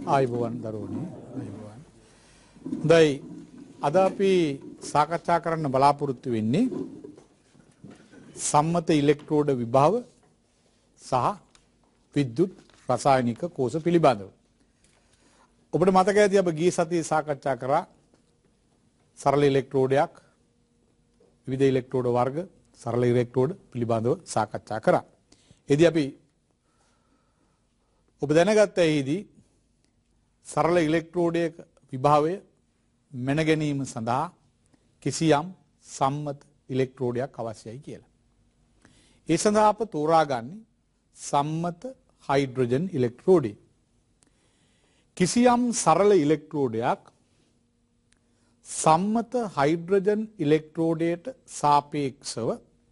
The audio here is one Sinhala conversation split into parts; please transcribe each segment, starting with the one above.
ආයුබෝවන් දරුවනේ ආයුබෝවන්. හොඳයි අද අපි සාකච්ඡා කරන්න බලාපොරොත්තු වෙන්නේ සම්මත ඉලෙක්ට්‍රෝඩ විභව සහ විද්‍යුත් රසායනික කෝෂ පිළිබඳව. ඔබට මතක ඇති අප ගිය සතියේ සාකච්ඡා කරා සරල ඉලෙක්ට්‍රෝඩයක් විවිධ ඉලෙක්ට්‍රෝඩ වර්ග සරල ඉලෙක්ට්‍රෝඩ පිළිබඳව සාකච්ඡා කරා. එදී අපි ඔබ දැනගත්ත එහිදී සරල ඉලෙක්ට්‍රෝඩයක විභවය මැන ගැනීම සඳහා කිසියම් සම්මත ඉලෙක්ට්‍රෝඩයක් අවශ්‍යයි කියලා. ඒ සඳහා අප තෝරාගන්නේ සම්මත හයිඩ්‍රජන් ඉලෙක්ට්‍රෝඩය. කිසියම් සරල ඉලෙක්ට්‍රෝඩයක් සම්මත හයිඩ්‍රජන් ඉලෙක්ට්‍රෝඩයට සාපේක්ෂව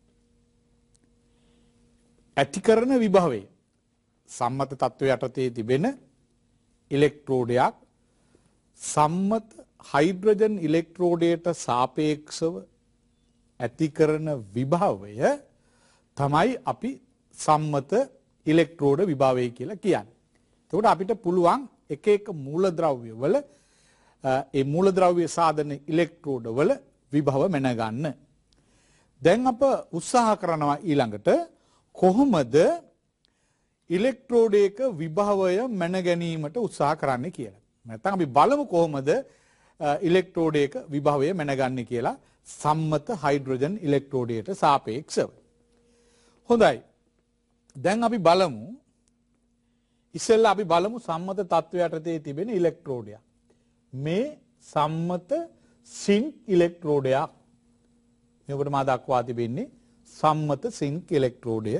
ඇති කරන විභවය සම්මත තත්ත්වය යටතේ තිබෙන ඉලෙක්ට්‍රෝඩයක් සම්මත හයිඩ්‍රජන් ඉලෙක්ට්‍රෝඩයට සාපේක්ෂව ඇති කරන විභවය තමයි අපි සම්මත ඉලෙක්ට්‍රෝඩ විභවය කියලා කියන්නේ. එතකොට අපිට පුළුවන් එක එක මූලද්‍රව්‍ය වල ඒ මූලද්‍රව්‍ය සාධන ඉලෙක්ට්‍රෝඩ වල විභව මැන ගන්න. දැන් අප උත්සාහ කරනවා ඊළඟට කොහොමද ඉලෙක්ට්‍රෝඩයක විභවය මැන ගැනීමට උත්සාහ කරන්න කියලා. නැත්නම් අපි බලමු කොහොමද ඉලෙක්ට්‍රෝඩයක විභවය මැනගන්නේ කියලා සම්මත හයිඩ්‍රජන් ඉලෙක්ට්‍රෝඩයට සාපේක්ෂව. හොඳයි. දැන් අපි බලමු ඉස්සෙල්ලා අපි බලමු සම්මත තත්ත්වය යටතේ තිබෙන ඉලෙක්ට්‍රෝඩයක්. මේ සම්මත සින්ක් ඉලෙක්ට්‍රෝඩයක්. මේ ඔබට මා දක්වා තිබෙන්නේ සම්මත සින්ක් ඉලෙක්ට්‍රෝඩය.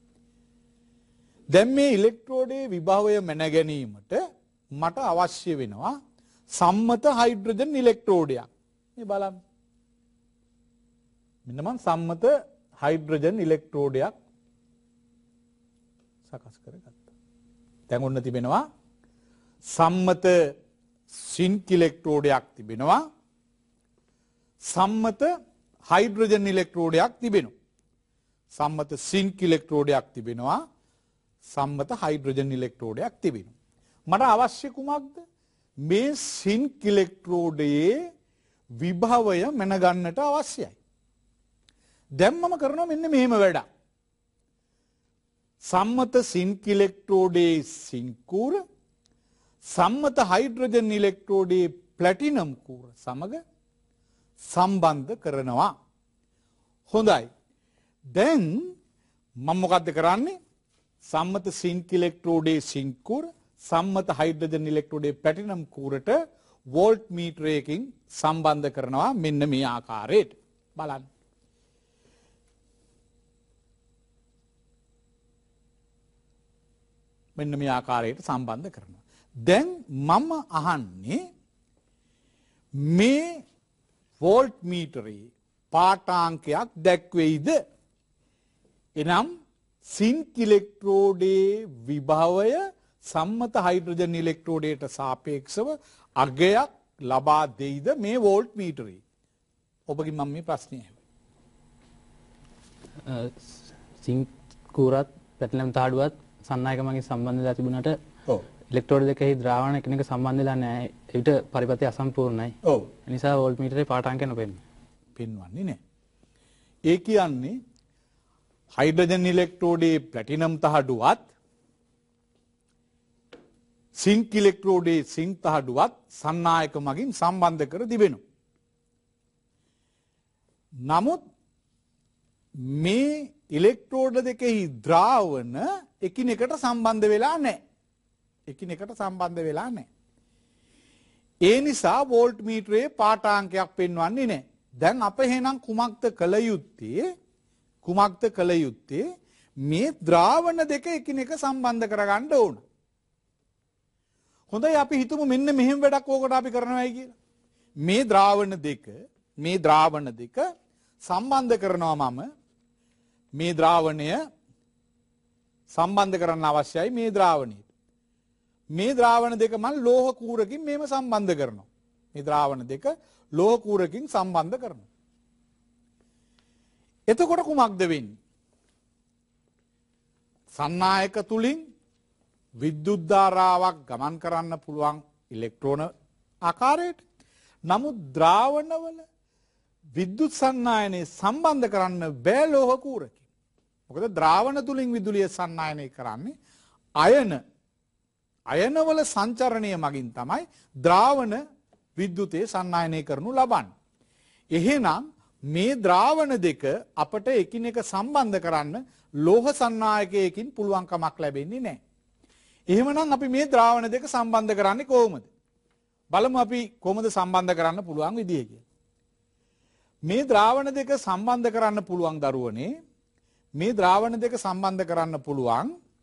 දැන් මේ ඉලෙක්ට්‍රෝඩයේ විභවය මැන ගැනීමට මට අවශ්‍ය වෙනවා සම්මත හයිඩ්‍රජන් ඉලෙක්ට්‍රෝඩයක්. මේ බලන්න. මෙන්න මම සම්මත හයිඩ්‍රජන් ඉලෙක්ට්‍රෝඩයක් සකස් කරගත්තා. දැන් ඔන්න තිබෙනවා සම්මත සින්ක් ඉලෙක්ට්‍රෝඩයක් තිබෙනවා. සම්මත හයිඩ්‍රජන් ඉලෙක්ට්‍රෝඩයක් තිබෙනවා. සම්මත සින්ක් ඉලෙක්ට්‍රෝඩයක් තිබෙනවා. සම්මත හයිඩ්‍රජන් ඉලෙක්ට්‍රෝඩයක් තිබෙනවා. මට අවශ්‍ය කුමක්ද? මේ සින්ක් ඉලෙක්ට්‍රෝඩයේ විභවය මැන ගන්නට අවශ්‍යයි. දැන් මම කරනවා මෙන්න මෙහෙම වැඩක්. සම්මත සින්ක් ඉලෙක්ට්‍රෝඩයේ සින්ක් කූර සම්මත හයිඩ්‍රජන් ඉලෙක්ට්‍රෝඩයේ ප්ලැටිනම් කූර සමග සම්බන්ධ කරනවා. හොඳයි. දැන් මම මොකද්ද කරන්නේ? සම්මත සින්ක් ඉලෙක්ට්‍රෝඩයේ සින්ක් කූර සම්මත හයිඩ්‍රජන් ඉලෙක්ට්‍රෝඩයේ ප්ලැටිනම් කූරට වෝල්ට් මීටරයකින් සම්බන්ධ කරනවා මෙන්න මේ ආකාරයට. බලන්න. මෙන්න මේ ආකාරයට සම්බන්ධ කරනවා. දැන් මම අහන්නේ මේ වෝල්ට් මීටරයේ පාඨාංකයක් දැක්වෙයිද? එනම් සින්ක් ඉලෙක්ට්‍රෝඩයේ විභවය සම්මත හයිඩ්‍රජන් ඉලෙක්ට්‍රෝඩයට සාපේක්ෂව අගයක් ලබා දෙයිද මේ වෝල්ට් මීටරේ? ඔබගෙන් මම මේ ප්‍රශ්නේ අහුවේ. සින්ක් කූරත් ප්ලැටිනම් තහඩුවත් සන්නායක මගින් සම්බන්ධ වෙලා තිබුණාට ඉලෙක්ට්‍රෝඩ දෙකෙහි ද්‍රාවණ එකිනෙක සම්බන්ධ වෙලා නැහැ. ඒවිට පරිපථය අසම්පූර්ණයි. ඔව්. ඒ නිසා වෝල්ට් මීටරේ පාඨාංකය නොපෙන්නේ. පෙන්වන්නේ නැහැ. ඒ කියන්නේ හයිඩ්‍රජන් ඉලෙක්ට්‍රෝඩයේ ප්ලැටිනම් තහඩුවත් සින්ක් ඉලෙක්ට්‍රෝඩයේ සින්ක් තහඩුවත් සන්නායක මගින් සම්බන්ධ කර තිබෙනවා. නමුත් මේ ඉලෙක්ට්‍රෝඩ දෙකෙහි ද්‍රාවණ එකිනෙකට සම්බන්ධ වෙලා නැහැ. එකිනෙකට සම්බන්ධ වෙලා නැහැ. ඒ නිසා වෝල්ට් මීටරයේ පාඨාංකයක් පෙන්වන්නේ නැහැ. දැන් අප එහෙනම් කුමක්ද කළ යුත්තේ? කුමක්ද කළ යුත්තේ? මේ ද්‍රාවණ දෙක එකිනෙක සම්බන්ධ කරගන්න ඕන. හොඳයි අපි හිතමු මෙන්න මෙහෙම වැඩක් ඕකට අපි කරනවායි කියලා. මේ ද්‍රාවණ දෙක සම්බන්ධ කරනවා මම. මේ ද්‍රාවණය සම්බන්ධ කරන්න අවශ්‍යයි මේ ද්‍රාවණයට. මේ ද්‍රාවණ දෙක මම ලෝහ කූරකින් මේව සම්බන්ධ කරනවා. මේ ද්‍රාවණ දෙක ලෝහ කූරකින් සම්බන්ධ කරනවා. එතකොට කුමක්ද වෙන්නේ? සන්නායක තුලින් විද්‍යුත් ධාරාවක් ගමන් කරන්න පුළුවන් ඉලෙක්ට්‍රෝන ආකාරයට. නමුත් ද්‍රාවණවල විද්‍යුත් සන්නායනය සම්බන්ධ කරන්න බෑ ලෝහ කූරකින්. මොකද ද්‍රාවණ තුලින් විදුලිය සන්නායනය කරන්නේ අයනවල සංචරණය මගින් තමයි ද්‍රාවණ විද්‍යුතේ සන්නායනය කරනු ලබන්නේ. එහෙනම් මේ ද්‍රාවණ දෙක අපට එකිනෙක සම්බන්ධ කරන්න ලෝහ සන්නායකයකින් පුළුවන් කමක් ලැබෙන්නේ නැහැ. එහෙමනම් අපි මේ ද්‍රාවණ දෙක සම්බන්ධ කරන්නේ කොහොමද? බලමු අපි කොහොමද සම්බන්ධ කරන්න පුළුවන් විදිය කියලා. මේ ද්‍රාවණ දෙක සම්බන්ධ කරන්න පුළුවන් දරුවනේ මේ ද්‍රාවණ දෙක සම්බන්ධ කරන්න පුළුවන්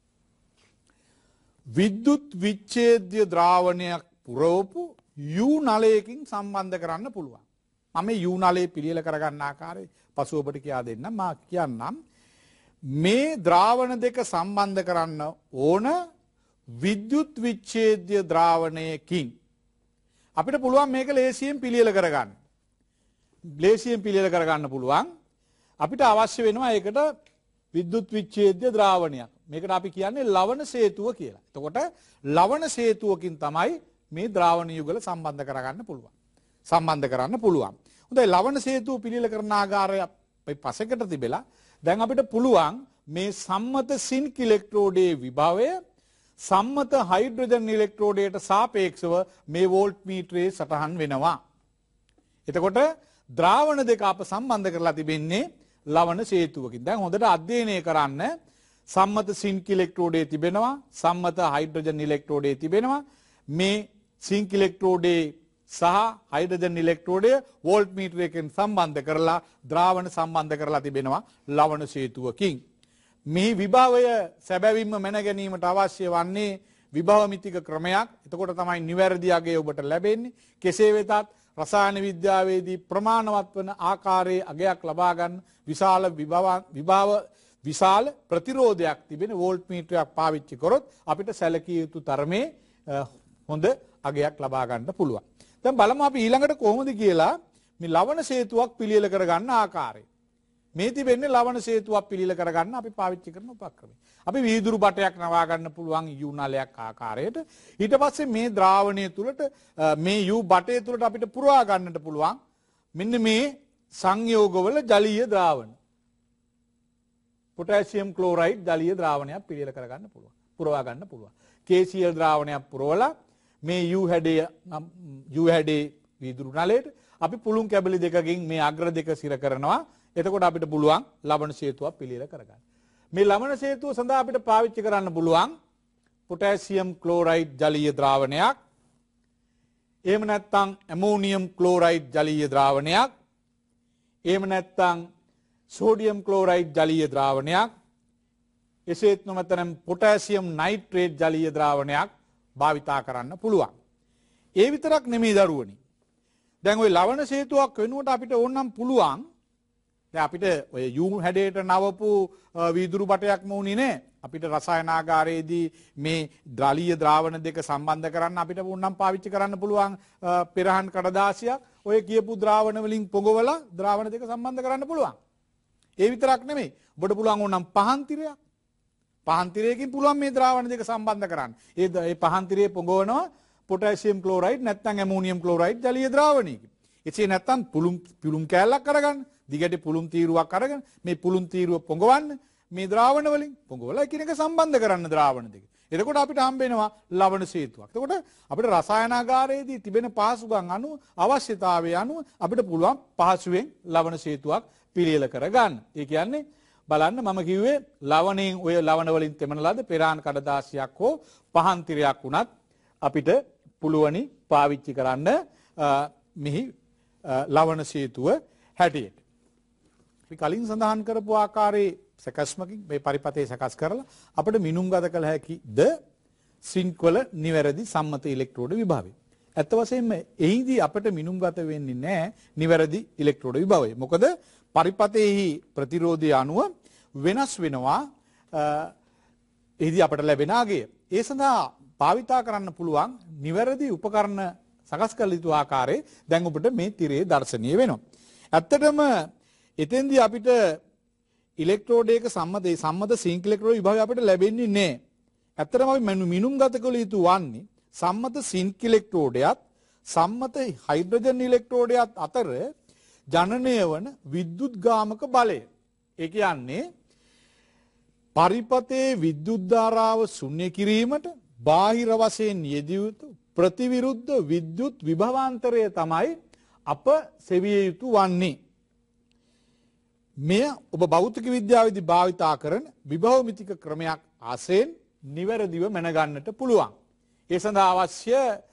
විද්‍යුත් විච්ඡේද්‍ය ද්‍රාවණයක් පුරවපු U නලයකින් සම්බන්ධ කරන්න පුළුවන්. මම U නලයේ පිළියෙල කරගන්න ආකාරය පසුව ඔබට කියා දෙන්නම්. මා කියන්නම් මේ ද්‍රාවණ දෙක සම්බන්ධ කරන්න ඕන විද්‍යුත් විච්ඡේද්‍ය ද්‍රාවණයකින් අපිට පුළුවන් මේක ලේසියෙන් පිළියෙල කරගන්න. ලේසියෙන් පිළියෙල කරගන්න පුළුවන්. අපිට අවශ්‍ය වෙනවා ඒකට විද්‍යුත් විච්ඡේද්‍ය ද්‍රාවණයක්. මේකට අපි කියන්නේ ලවණ සේතුව කියලා. එතකොට ලවණ සේතුවකින් තමයි මේ ද්‍රාවණ යුගල සම්බන්ධ කරගන්න පුළුවන්. සම්බන්ධ කරන්න පුළුවන්. හොඳයි ලවණ සේතුව පිළියෙල කරන ආකාරය අපි පසෙකට තිබෙලා දැන් අපිට පුළුවන් මේ සම්මත සින්ක් ඉලෙක්ට්‍රෝඩයේ විභවය සම්මත හයිඩ්‍රජන් ඉලෙක්ට්‍රෝඩයට සාපේක්ෂව මේ වෝල්ට් මීටරයේ සටහන් වෙනවා. එතකොට ද්‍රාවණ දෙක අප සම්බන්ධ කරලා තිබෙන්නේ ලවණ සේතුවකින්. දැන් හොඳට අධ්‍යයනය කරන්න සම්මත සින්ක් ඉලෙක්ට්‍රෝඩයේ තිබෙනවා සම්මත හයිඩ්‍රජන් ඉලෙක්ට්‍රෝඩයේ තිබෙනවා මේ සින්ක් ඉලෙක්ට්‍රෝඩයේ සහ හයිඩ්‍රජන් ඉලෙක්ට්‍රෝඩය වෝල්ට් මීටරයකින් සම්බන්ධ කරලා ද්‍රාවණ සම්බන්ධ කරලා තිබෙනවා ලවණ සේතුවකින්. මේ විභවය සැබවින්ම මැන ගැනීමට අවශ්‍ය වන්නේ විභවමිතික ක්‍රමයක්. එතකොට තමයි නිවැරදි අගය ඔබට ලැබෙන්නේ. කෙසේ වෙතත් රසායන විද්‍යාවේදී ප්‍රමාණවත් වන ආකාරයේ අගයක් ලබා ගන්න විශාල ප්‍රතිරෝධයක් තිබෙන වෝල්ට් මීටරයක් පාවිච්චි කරොත් අපිට සැලකිය යුතු තරමේ හොඳ අගයක් ලබා ගන්න පුළුවන්. දැන් බලමු අපි ඊළඟට කොහොමද කියලා මේ ලවණ සේතුවක් පිළියෙල කරගන්න ආකාරය. මේ තිබෙන්නේ ලවණ සේතුවක් පිළියෙල කරගන්න අපි පාවිච්චි කරන උපක්‍රමය. අපි වීදුරු බටයක් නවා ගන්න පුළුවන් U නලයක් ආකාරයට. ඊට පස්සේ මේ ද්‍රාවණය තුලට මේ U බටය තුලට අපිට පුරවා ගන්නට පුළුවන් මෙන්න මේ සංයෝගවල ජලීය ද්‍රාවණ. පොටෑසියම් ක්ලෝරයිඩ් ජලීය ද්‍රාවණයක් පිළියෙල කරගන්න පුළුවන්. පුරවා ගන්න පුළුවන්. KCl ද්‍රාවණයක් පුරවලා මේ U හැඩේ වීදුරු නලයට අපි පුළුන් කැබලි දෙකකින් මේ අග්‍ර දෙක සිර කරනවා. එතකොට අපිට පුළුවන් ලවණ සේතුවක් පිළියෙල කරගන්න. මේ ලවණ සේතුව සඳහා අපිට පාවිච්චි කරන්න පුළුවන් පොටෑසියම් ක්ලෝරයිඩ් ජලීය ද්‍රාවණයක්. එහෙම නැත්නම් ඇමෝනියම් ක්ලෝරයිඩ් ජලීය ද්‍රාවණයක්. එහෙම නැත්නම් සෝඩියම් ක්ලෝරයිඩ් ජලීය ද්‍රාවණයක්. එසේත් නොමැතනම් පොටෑසියම් නයිට්‍රේට් ජලීය ද්‍රාවණයක් භාවිතා කරන්න පුළුවන්. ඒ විතරක් නෙමෙයි දරුවනි. දැන් ওই ලවණ සේතුවක් වෙනුවට අපිට ඕනනම් පුළුවන් දැන් අපිට ඔය U හැඩයට නවපු වීදුරු බටයක්ම උනේ නේ. අපිට රසායනාගාරයේදී මේ ජලීය ද්‍රාවණ දෙක සම්බන්ධ කරන්න අපිට ඕනනම් පාවිච්චි කරන්න පුළුවන් පෙරහන් කඩදාසියක්. ඔය කියපු ද්‍රාවණ වලින් පොඟවලා ද්‍රාවණ දෙක සම්බන්ධ කරන්න පුළුවන්. ඒ විතරක් නෙමෙයි. ඔබට පුළුවන් ඕනනම් පහන් තිරයක්. පහන් තිරයකින් පුළුවන් මේ ද්‍රාවණ දෙක සම්බන්ධ කරන්න. ඒ පහන් තිරයේ පොඟවනවා පොටෑසියම් ක්ලෝරයිඩ් නැත්නම් ඇමෝනියම් ක්ලෝරයිඩ් ජලීය ද්‍රාවණයකින්. එසේ නැත්නම් පුළුම් කෑල්ලක් අරගන්න. දිගට පුළුම් තීරුවක් අරගෙන මේ පුළුම් තීරුව පොඟවන්න මේ ද්‍රාවණ වලින් පොඟවලා එකිනෙක සම්බන්ධ කරන්න ද්‍රාවණ දෙක. එතකොට අපිට හම්බ වෙනවා ලවණ සේතුවක්. එතකොට අපිට රසායනාගාරයේදී තිබෙන පහසුකම් අනුව අවශ්‍යතාවය අනුව අපිට පුළුවන් පහසුවෙන් ලවණ සේතුවක් පිළියෙල කරගන්න. ඒ කියන්නේ බලන්න මම කිව්වේ ලවණයෙන් ඔය ලවණ වලින් තෙමන ලද පෙරාන් කඩදාසියක් හෝ පහන් තිරයක් වුණත් අපිට පුළුවනි පාවිච්චි කරන්න මෙහි ලවණ සේතුව හැටියට. අපි කලින් සඳහන් කරපු ආකාරයේ සකස්මකින් මේ පරිපතේ සකස් කරලා අපිට මිනුම් ගත කළ හැකිද සින්ක් වල නිවැරදි සම්මත ඉලෙක්ට්‍රෝඩ විභවය. ඇත්ත වශයෙන්ම එහිදී අපිට මිනුම් ගත වෙන්නේ නැහැ නිවැරදි ඉලෙක්ට්‍රෝඩ විභවය. මොකද පරිපතේහි ප්‍රතිරෝධය අනුව වෙනස් වෙනවා එහිදී අපට ලැබෙන අගය. ඒ සඳහා භාවිතා කරන්න පුළුවන් නිවැරදි උපකරණ සකස් කළ යුතු ආකාරයේ දැන් ඔබට මේ තිරේ දර්ශනීය වෙනවා. ඇත්තටම එතෙන්දී අපිට ඉලෙක්ට්‍රෝඩයක සම්මත සින්ක් ඉලෙක්ට්‍රෝඩ විභවය අපිට ලැබෙන්නේ නැහැ. ඇත්තටම අපි මිනුම් ගත කළ යුතු වන්නේ සම්මත සින්ක් ඉලෙක්ට්‍රෝඩයත් සම්මත හයිඩ්‍රජන් ඉලෙක්ට්‍රෝඩයත් අතර ජනනය වන විද්‍යුත් ගාමක බලය. ඒ කියන්නේ පරිපතේ විද්‍යුත් ධාරාව ශුන්‍ය කිරීමට බාහිර වශයෙන් යෙදිය යුතු ප්‍රතිවිරුද්ධ විද්‍යුත් විභවාන්තරය තමයි අප සෙවිය යුතු වන්නේ. මෙය ඔබ භෞතික විද්‍යාවේදී භාවිතා කරන විභවමිතික ක්‍රමයක් ආසෙන් නිවැරදිව මැනගන්නට පුළුවන්. ඒ සඳහා අවශ්‍ය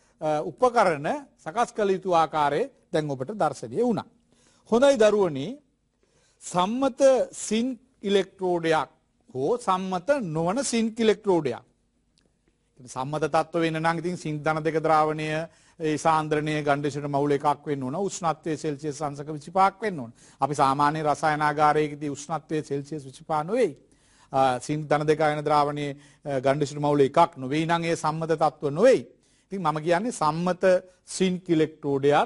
උපකරණ සකස් කළ යුතු ආකාරය දැන් ඔබට දර්ශනය වුණා. හොඳයි දරුවනි, සම්මත සින්ක් ඉලෙක්ට්‍රෝඩයක් හෝ සම්මත නොවන සින්ක් ඉලෙක්ට්‍රෝඩයක්. සම්මත තත්ත්ව වෙන්න නම් ඉතින් සින්ක් ධන දෙක ද්‍රාවණය ඒ සාන්ද්‍රණය ගණ්ඩේශන මවුල එකක් වෙන්න ඕන. උෂ්ණත්වය සෙල්සියස් අංශක 25ක් වෙන්න ඕන. අපි සාමාන්‍ය රසායනාගාරයකදී උෂ්ණත්වය සෙල්සියස් 25 නෙවෙයි. සින්ක් ධන දෙක අයන ද්‍රාවණයේ ගණ්ඩේශන මවුල එකක් නෙවෙයි නම් ඒ සම්මත තත්ත්ව නෙවෙයි. ඉතින් මම කියන්නේ සම්මත සින්ක් ඉලෙක්ට්‍රෝඩයත්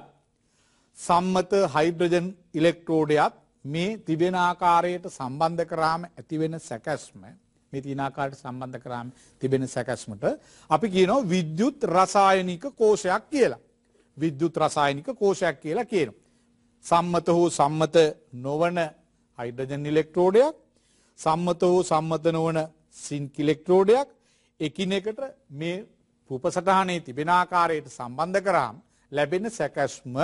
සම්මත හයිඩ්‍රජන් ඉලෙක්ට්‍රෝඩයත් මේ තිබෙන ආකාරයට සම්බන්ධ කරාම ඇති වෙන සැකැස්ම, මේ තියෙන ආකාරයට සම්බන්ධ කරාම තිබෙන සැකැස්මට අපි කියනවා විද්‍යුත් රසායනික කෝෂයක් කියලා. විද්‍යුත් රසායනික කෝෂයක් කියලා කියනවා. සම්මත හෝ සම්මත නොවන හයිඩ්‍රජන් ඉලෙක්ට්‍රෝඩයක්, සම්මත හෝ සම්මත නොවන සින්ක් ඉලෙක්ට්‍රෝඩයක් එකිනෙකට මේ රූපසටහනේ තිබෙන ආකාරයට සම්බන්ධ කරාම ලැබෙන සැකැස්ම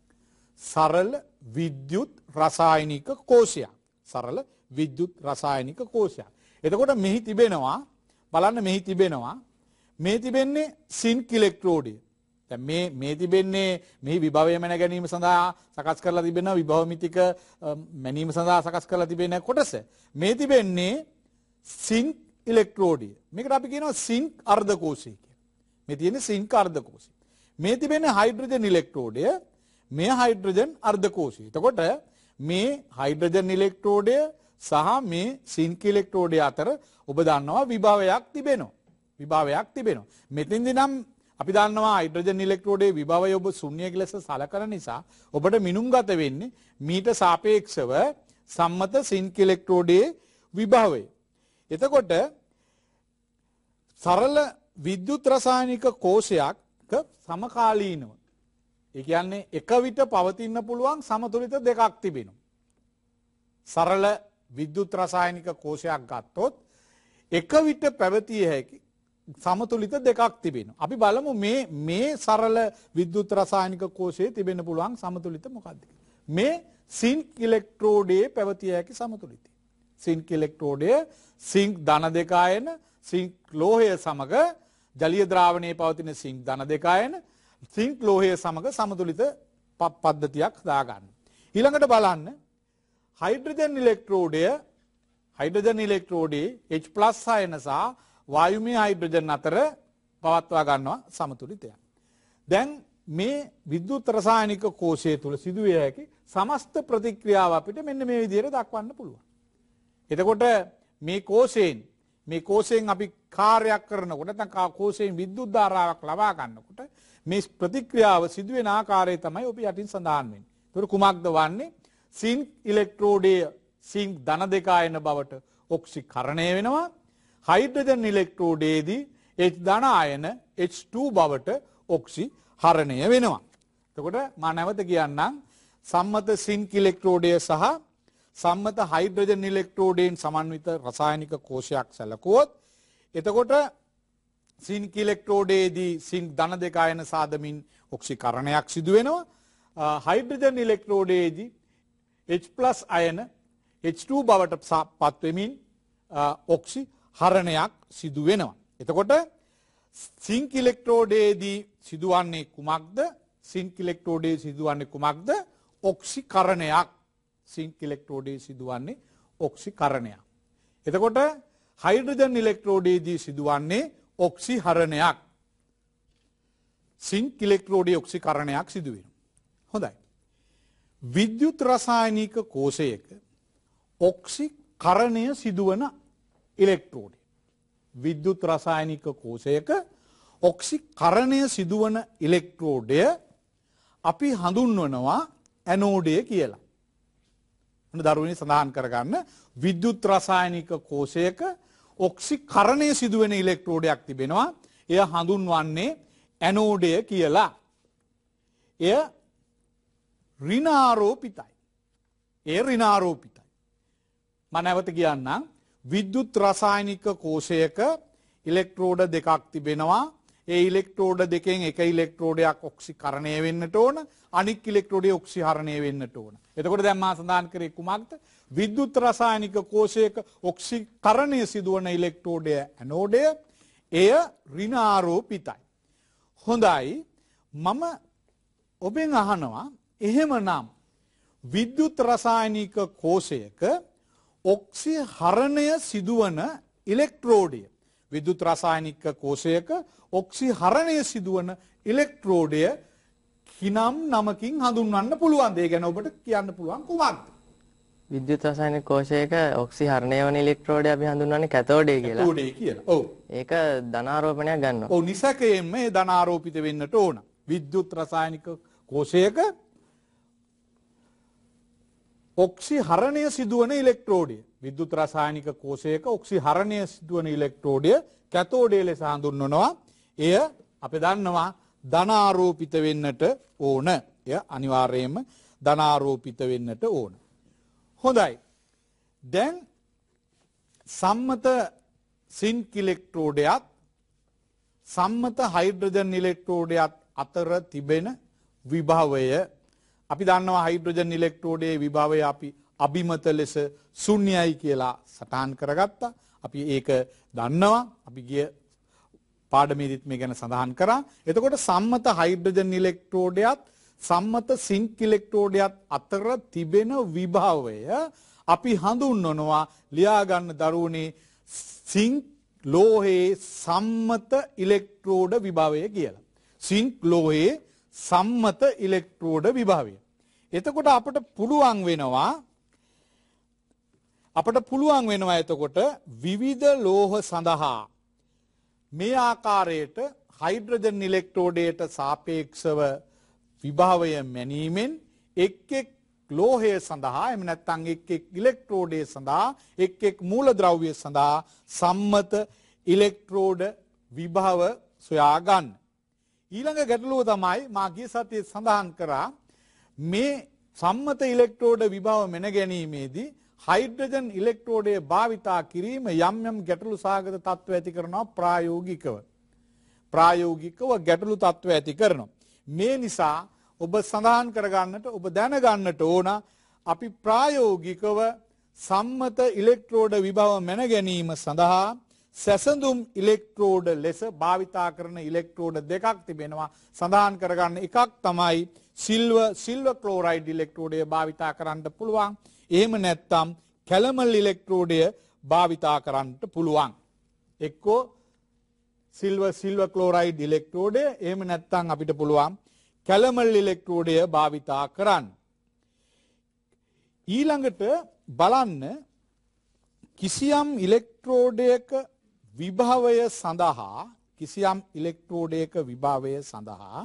සරල විද්‍යුත් රසායනික කෝෂයක්. සරල විද්‍යුත් රසායනික කෝෂයක්. එතකොට මෙහි තිබෙනවා, බලන්න මෙහි තිබෙනවා, මේ තිබෙන්නේ සින්ක් ඉලෙක්ට්‍රෝඩය. දැන් මේ තිබෙන්නේ මෙහි විභවය මැන ගැනීම සඳහා සකස් කරලා තිබෙන විභවමිතික මැනීම සඳහා සකස් කරලා තිබෙන කොටස. මේ තිබෙන්නේ සින්ක් ඉලෙක්ට්‍රෝඩය. මේකට අපි කියනවා සින්ක් අර්ධකෝෂය කියලා. මේ තියෙන්නේ සින්ක් අර්ධකෝෂය. මේ තිබෙන්නේ හයිඩ්‍රජන් ඉලෙක්ට්‍රෝඩය. මේ හයිඩ්‍රජන් අර්ධකෝෂය. එතකොට මේ හයිඩ්‍රජන් ඉලෙක්ට්‍රෝඩය සහ මේ සින්ක් ඉලෙක්ට්‍රෝඩය අතර ඔබ දන්නවා විභවයක් තිබෙනවා. විභවයක් තිබෙනවා. මෙතෙන්දී නම් අපි දන්නවා හයිඩ්‍රජන් ඉලෙක්ට්‍රෝඩයේ විභවය ඔබ ශුන්‍ය ලෙස සලකන නිසා ඔබට මිනුම් ගත වෙන්නේ මීට සාපේක්ෂව සම්මත සින්ක් ඉලෙක්ට්‍රෝඩයේ විභවය. එතකොට සරල විද්‍යුත් රසායනික කෝෂයක් සමකාලීනව, ඒ කියන්නේ එක විට පවතින්න පුළුවන් සමතුලිත දෙකක් තිබෙනවා. සරල විද්‍යුත් රසායනික කෝෂයක් ගත්තොත් එක විට පැවතිය හැකි සමතුලිත දෙකක් තිබෙනවා. අපි බලමු මේ සරල විද්‍යුත් රසායනික කෝෂයේ තිබෙන්න පුළුවන් සමතුලිත මොකක්ද? මේ සින්ක් ඉලෙක්ට්‍රෝඩයේ පැවතිය හැකි සමතුලිතය. සින්ක් ඉලෙක්ට්‍රෝඩය සින්ක් ධන දෙක අයන සින්ක් ලෝහය සමග ජලීය ද්‍රාවණයේ පවතින සින්ක් ධන දෙක අයන සින්ක් ලෝහය සමග සමතුලිත පද්ධතියක් දාගන්න. ඊළඟට බලන්න හයිඩ්‍රජන් ඉලෙක්ට්‍රෝඩයේ H+ අයන සහ වායුමය හයිඩ්‍රජන් අතර පවත්වා ගන්නවා සමතුලිතයක්. දැන් මේ විද්‍යුත් රසායනික කෝෂය තුල සිදුවිය හැකි සමස්ත ප්‍රතික්‍රියාව අපිට මෙන්න මේ විදිහට දක්වන්න පුළුවන්. එතකොට මේ කෝෂයෙන් අපි කාර්යයක් කරනකොට නැත්නම් කෝෂයෙන් විද්‍යුත් ධාරාවක් ලබා ගන්නකොට මේ ප්‍රතික්‍රියාව සිදුවෙන ආකාරය තමයි ඔබ යටින් සඳහන් වෙන්නේ. ඒතර කුමක්ද වන්නේ? සින්ක් ඉලෙක්ට්‍රෝඩයේ සින්ක් ධන දෙක අයන බවට ඔක්සිකරණය වෙනවා. හයිඩ්‍රජන් ඉලෙක්ට්‍රෝඩයේදී H ධන අයන H2 බවට ඔක්සිහරණය වෙනවා. එතකොට මම නැවත කියන්නම් සම්මත සින්ක් ඉලෙක්ට්‍රෝඩය සහ සම්මත හයිඩ්‍රජන් ඉලෙක්ට්‍රෝඩයෙන් සමන්විත රසායනික කෝෂයක් සැලකුවොත් එතකොට සින්ක් ඉලෙක්ට්‍රෝඩයේදී සින්ක් ධන දෙක අයන සාදමින් ඔක්සිකරණයක් සිදු වෙනවා. හයිඩ්‍රජන් ඉලෙක්ට්‍රෝඩයේදී H+ අයන H2 බවට පත් වෙමින් ඔක්සිහරණයක් සිදු වෙනවා. එතකොට සින්ක් ඉලෙක්ට්‍රෝඩයේදී සිදුවන්නේ කුමක්ද? සින්ක් ඉලෙක්ට්‍රෝඩයේ සිදුවන්නේ කුමක්ද? ඔක්සිකරණයක්. සින්ක් ඉලෙක්ට්‍රෝඩයේ සිදුවන්නේ ඔක්සිකරණයක්. එතකොට හයිඩ්‍රජන් ඉලෙක්ට්‍රෝඩයේදී සිදුවන්නේ ඔක්සිහරණයක්. සින්ක් ඉලෙක්ට්‍රෝඩයේ ඔක්සිකරණයක් සිදු වෙනවා. හොඳයි. විද්‍යුත් රසායනික කෝෂයක ඔක්සිකරණය සිදුවන ඉලෙක්ට්‍රෝඩය. විද්‍යුත් රසායනික කෝෂයක ඔක්සිකරණය සිදුවන ඉලෙක්ට්‍රෝඩය අපි හඳුන්වනවා ඇනෝඩය කියලා. දරුවනි සඳහන් කරගන්න විද්‍යුත් රසායනික කෝෂයක ඔක්සිකරණය සිදුවෙන ඉලෙක්ට්‍රෝඩයක් තිබෙනවා. එය හඳුන්වන්නේ ඇනෝඩය කියලා. එය ඍණාරෝපිතයි. ඒ ඍණාරෝපිතයි. මම නැවත කියන්නම්. විද්‍යුත් රසායනික කෝෂයක ඉලෙක්ට්‍රෝඩ දෙකක් තිබෙනවා. ඒ ඉලෙක්ට්‍රෝඩ දෙකෙන් එක ඉලෙක්ට්‍රෝඩයක් ඔක්සිකරණය වෙන්නට ඕන, අනික් ඉලෙක්ට්‍රෝඩය ඔක්සිහරණය වෙන්නට ඕන. එතකොට දැන් මා සඳහන් කරේ කුමක්ද? විද්‍යුත් රසායනික කෝෂයක ඔක්සිකරණය සිදුවන ඉලෙක්ට්‍රෝඩය ඇනෝඩය, එය ඍණාරෝපිතයි. හොඳයි. මම ඔබෙන් අහනවා එහෙමනම් විද්‍යුත් රසායනික කෝෂයක ඔක්සිහරණය සිදුවන ඉලෙක්ට්‍රෝඩය, විද්‍යුත් රසායනික කෝෂයක ඔක්සිහරණය සිදුවන ඉලෙක්ට්‍රෝඩය කිනම් නමකින් හඳුන්වන්න පුළුවන්ද? ඒ ගැන ඔබට කියන්න පුළුවන් කුමක්ද? විද්‍යුත් රසායනික කෝෂයක ඔක්සිහරණය වන ඉලෙක්ට්‍රෝඩය අපි හඳුන්වන්නේ කැතෝඩය කියලා. කැතෝඩය කියලා. ඔව්. ඒක ධනාරෝපණයක් ගන්නවා. ඔව්, නිසකයෙන්ම ඒ ධනාරෝපිත වෙන්නට ඕන. විද්‍යුත් රසායනික කෝෂයක ඔක්සිහරණය සිදුවන ඉලෙක්ට්‍රෝඩය, විද්‍යුත් රසායනික කෝෂයක ඔක්සිහරණය සිදුවන ඉලෙක්ට්‍රෝඩය කැතෝඩය ලෙස හඳුන්වනවා. එය අපි දන්නවා ධනාරෝපිත වෙන්නට ඕන. එය අනිවාර්යයෙන්ම ධනාරෝපිත වෙන්නට ඕන. හොඳයි. දැන් සම්මත සින්ක් ඉලෙක්ට්‍රෝඩයත් සම්මත හයිඩ්‍රජන් ඉලෙක්ට්‍රෝඩයත් අතර තිබෙන විභවය අපි දන්නවා. හයිඩ්‍රජන් ඉලෙක්ට්‍රෝඩයේ විභවය අපි අභිමත ලෙස ශුන්‍යයි කියලා සටහන් කරගත්තා. අපි ඒක දන්නවා. අපි ගිය පාඩමේදීත් මේ ගැන සඳහන් කරා. එතකොට සම්මත හයිඩ්‍රජන් ඉලෙක්ට්‍රෝඩයත් සම්මත සින්ක් ඉලෙක්ට්‍රෝඩයත් අතර තිබෙන විභවය අපි හඳුන්වනවා ලියා ගන්න දරුවනේ සින්ක් ලෝහයේ සම්මත ඉලෙක්ට්‍රෝඩ විභවය කියලා. සින්ක් ලෝහයේ සම්මත ඉලෙක්ට්‍රෝඩ විභවය. එතකොට අපට පුළුවන් වෙනවා එතකොට විවිධ ලෝහ සඳහා මේ ආකාරයට හයිඩ්‍රජන් ඉලෙක්ට්‍රෝඩයට සාපේක්ෂව විභවය මැනීමෙන් එක් එක් ලෝහය සඳහා එහෙම නැත්නම් එක් එක් ඉලෙක්ට්‍රෝඩය සඳහා එක් එක් මූලද්‍රව්‍ය සඳහා සම්මත ඉලෙක්ට්‍රෝඩ විභව සොයා ගන්න. ඊළඟ ගැටලුව තමයි මා ගිය සතියේ සඳහන් කරා මේ සම්මත ඉලෙක්ට්‍රෝඩ විභව මෙන ගැනීමේදී හයිඩ්‍රජන් ඉලෙක්ට්‍රෝඩය භාවිතා කිරීම යම් යම් ගැටලු සාගත තත්ත්ව ඇති කරනවා ප්‍රායෝගිකව ගැටලු තත්ත්ව ඇති කරනවා. මේ නිසා ඔබ සඳහන් කරගන්නට ඔබ දැනගන්නට ඕන අපි ප්‍රායෝගිකව සම්මත ඉලෙක්ට්‍රෝඩ විභව මෙන ගැනීම සඳහා සැසඳුම් ඉලෙක්ට්‍රෝඩ ලෙස භාවිතා කරන ඉලෙක්ට්‍රෝඩ දෙකක් තිබෙනවා. සඳහන් කරගන්න එකක් තමයි සිල්වර් ක්ලෝරයිඩ් ඉලෙක්ට්‍රෝඩය භාවිතා කරන්න පුළුවන්. එහෙම නැත්නම් කැලමල් ඉලෙක්ට්‍රෝඩය භාවිතා කරන්නට පුළුවන්. එක්කෝ සිල්වර් ක්ලෝරයිඩ් ඉලෙක්ට්‍රෝඩය එහෙම නැත්නම් අපිට පුළුවන් කැලමල් ඉලෙක්ට්‍රෝඩය භාවිතා කරන්න. ඊළඟට බලන්න කිසියම් ඉලෙක්ට්‍රෝඩයක විභවය සඳහා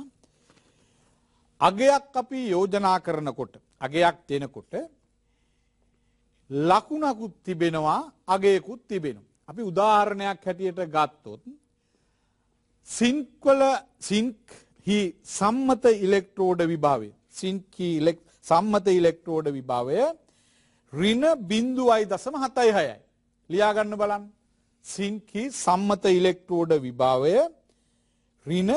අගයක් අපි යෝජනා කරනකොට අගයක් දෙනකොට ලකුණකුත් තිබෙනවා අගයකුත් තිබෙනවා. අපි උදාහරණයක් හැටියට ගත්තොත් සින්ක්හි සම්මත ඉලෙක්ට්‍රෝඩ විභවය සම්මත ඉලෙක්ට්‍රෝඩ විභවය ඍණ 0.76යි. ලියා ගන්න බලන්න. සින්ක්හි සම්මත ඉලෙක්ට්‍රෝඩ විභවය ඍණ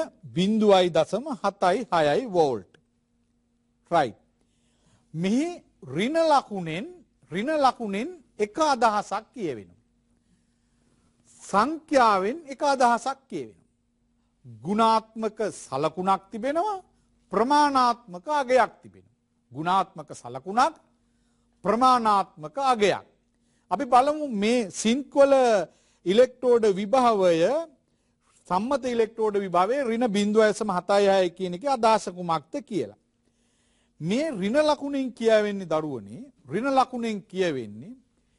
0.76යි වෝල්ට්. right. මෙහි ඍණ ලකුණෙන් එක අදහසක් කියවෙනවා. සංඛ්‍යාවෙන් එක අදහසක් කියවෙනවා. ගුණාත්මක සලකුණක් තිබෙනවා, ප්‍රමාණාත්මක අගයක් තිබෙනවා. ගුණාත්මක සලකුණක්, ප්‍රමාණාත්මක අගයක්. අපි බලමු මේ සින්ක් වල ඉලෙක්ට්‍රෝඩ විභවය සම්මත ඉලෙක්ට්‍රෝඩ විභවයේ ඍණ 0.76 කියන එකේ අදහස කුමක්ද කියලා. මේ ඍණ ලකුණෙන් කියවෙන්නේ දරුවනේ ඍණ ලකුණෙන් කියවෙන්නේ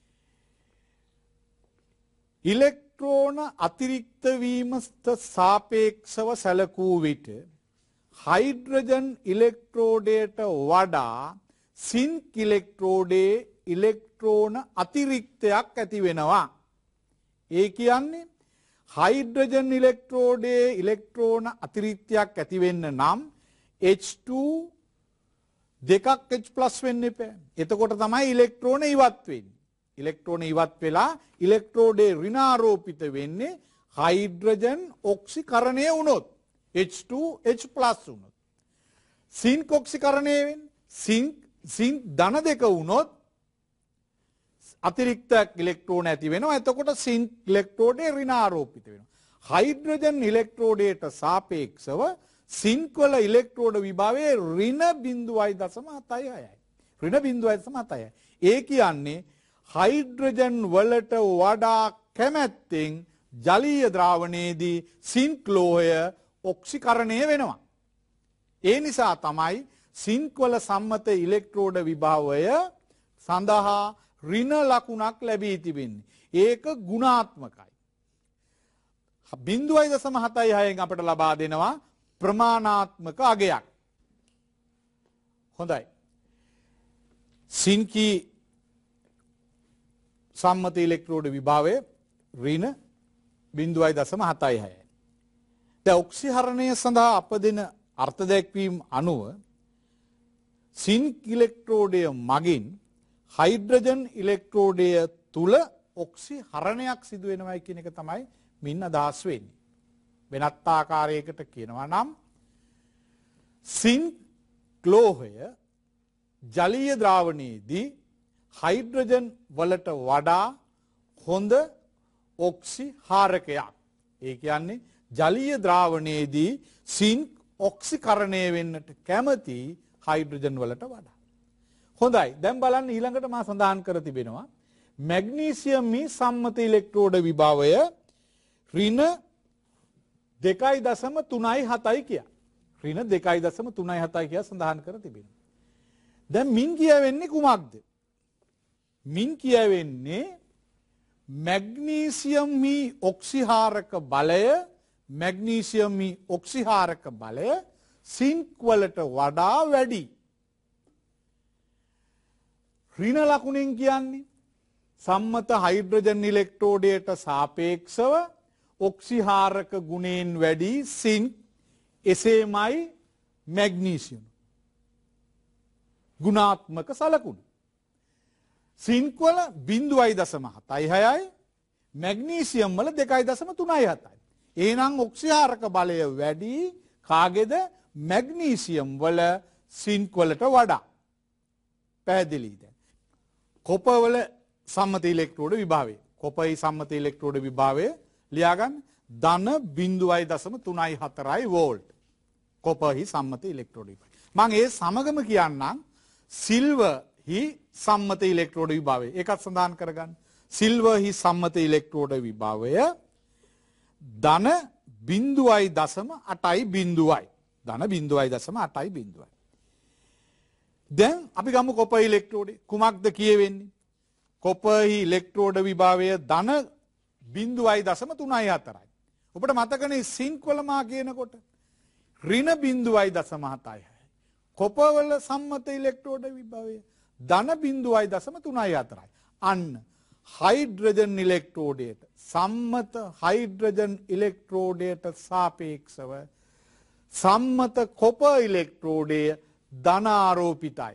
ඉලෙක්ට්‍රෝන අතිරික්ත වීමට සාපේක්ෂව සැලකූ විට හයිඩ්‍රජන් ඉලෙක්ට්‍රෝඩයට වඩා සින්ක් ඉලෙක්ට්‍රෝඩයේ ඉලෙක්ට්‍රෝන අතිරික්තයක් ඇති වෙනවා. ඒ කියන්නේ හයිඩ්‍රජන් ඉලෙක්ට්‍රෝඩයේ ඉලෙක්ට්‍රෝන අතිරික්තයක් ඇති වෙන්න නම් H2 දෙකක් H+ වෙන්න එපා. එතකොට තමයි ඉලෙක්ට්‍රෝන ඉවත් වෙන්නේ. ඉලෙක්ට්‍රෝන ඉවත් වෙලා ඉලෙක්ට්‍රෝඩේ ඍණාරෝපිත වෙන්නේ හයිඩ්‍රජන් ඔක්සිකරණය වුණොත් H2H+ වුණොත්. සින්ක් ඔක්සිකරණය වෙන්නේ සින්ක් ධන දෙක වුණොත් අතිරික්ත ඉලෙක්ට්‍රෝන ඇති වෙනවා. එතකොට සින්ක් ඉලෙක්ට්‍රෝඩේ ඍණාරෝපිත වෙනවා. හයිඩ්‍රජන් ඉලෙක්ට්‍රෝඩයට සාපේක්ෂව සින්ක් වල ඉලෙක්ට්‍රෝඩ විභවයේ -0.76යි. -0.76යි. ඒ කියන්නේ හයිඩ්‍රජන් වලට වඩා කැමැත්තෙන් ජලීය ද්‍රාවණයේදී සින්ක් ලෝහය ඔක්සිකරණය වෙනවා. ඒ නිසා තමයි සින්ක් වල සම්මත ඉලෙක්ට්‍රෝඩ විභවය සඳහා ඍණ ලකුණක් ලැබී තිබෙන්නේ. ඒක ගුණාත්මකයි. 0.76න් අපට ලබා දෙනවා ප්‍රමාණාත්මක අගයක්. හොඳයි. සින්කී සම්මත ඉලෙක්ට්‍රෝඩ විභවය ඍණ 0.76යි. දැන් ඔක්සිහරණය සඳහා අප දෙන අර්ථ දැක්වීම අනුව සින්ක් ඉලෙක්ට්‍රෝඩය මගින් හයිඩ්‍රජන් ඉලෙක්ට්‍රෝඩය තුල ඔක්සිහරණයක් සිදු වෙනවයි කියන එක තමයි මින් අදහස් වෙන්නේ. වෙනත් ආකාරයකට කියනවා නම් සින්ක් ලෝහය ජලීය ද්‍රාවණයේදී හයිඩ්‍රජන් වලට වඩා හොඳ ඔක්සිහාරකයක්. ඒ කියන්නේ ජලීය ද්‍රාවණයේදී සින්ක් ඔක්සිකරණය වෙන්නට කැමති හයිඩ්‍රජන් වලට වඩා. හොඳයි. දැන් බලන්න ඊළඟට මා සඳහන් කර තිබෙනවා මැග්නීසියම් සම්මත ඉලෙක්ට්‍රෝඩ විභවය ඍණ 2.37යි කියා. ඍණ 2.37යි කියා සඳහන් කර තිබෙනවා. දැන් මින් කියවෙන්නේ කුමක්ද? මින් කියවෙන්නේ මැග්නීසියම් ඔක්සිහාරක බලය සින්ක් වලට වඩා වැඩි. ඍණ ලකුණෙන් කියන්නේ සම්මත හයිඩ්‍රජන් ඉලෙක්ට්‍රෝඩයට සාපේක්ෂව ඔක්සිහාරක ගුණයෙන් වැඩි සින්ක් එසේමයි මැග්නීසියම්. ගුණාත්මක සලකුණ. සින්ක් වල 0.76යි මැග්නීසියම් වල 2.37යි. එහෙනම් ඔක්සිහාරක බලය වැඩි කාගේද? මැග්නීසියම් වල සින්ක් වලට වඩා. පැහැදිලිද? කොපර් වල සම්මත ඉලෙක්ට්‍රෝඩ විභවය. කොපරේ සම්මත ඉලෙක්ට්‍රෝඩ විභවය ලියාගන්න ධන 0.34යි වෝල්ට්. කොපරෙහි සම්මත ඉලෙක්ට්‍රෝඩ විභවය. මම ඒ සමගම කියන්නම් සිල්වර්හි සම්මත ඉලෙක්ට්‍රෝඩ විභවය. ඒකත් සඳහන් කරගන්න. සිල්වර්හි සම්මත ඉලෙක්ට්‍රෝඩ විභවය ධන 0.8යි බිඳුවයි. ධන 0.8යි බිඳුවයි. දැන් අපි ගමු කොපර් ඉලෙක්ට්‍රෝඩේ කුමක්ද කියවෙන්නේ? කොපර්හි ඉලෙක්ට්‍රෝඩ විභවය ධන 0.34යි. ඔබට මතකනේ සින්ක් වල මා කියනකොට ඍණ 0.76යි. කොපර් වල සම්මත ඉලෙක්ට්‍රෝඩ විභවය ධන 0.34යි. අන්න හයිඩ්‍රජන් ඉලෙක්ට්‍රෝඩයට සම්මත හයිඩ්‍රජන් ඉලෙක්ට්‍රෝඩයට සාපේක්ෂව සම්මත කොපර් ඉලෙක්ට්‍රෝඩය ධනාරෝපිතයි.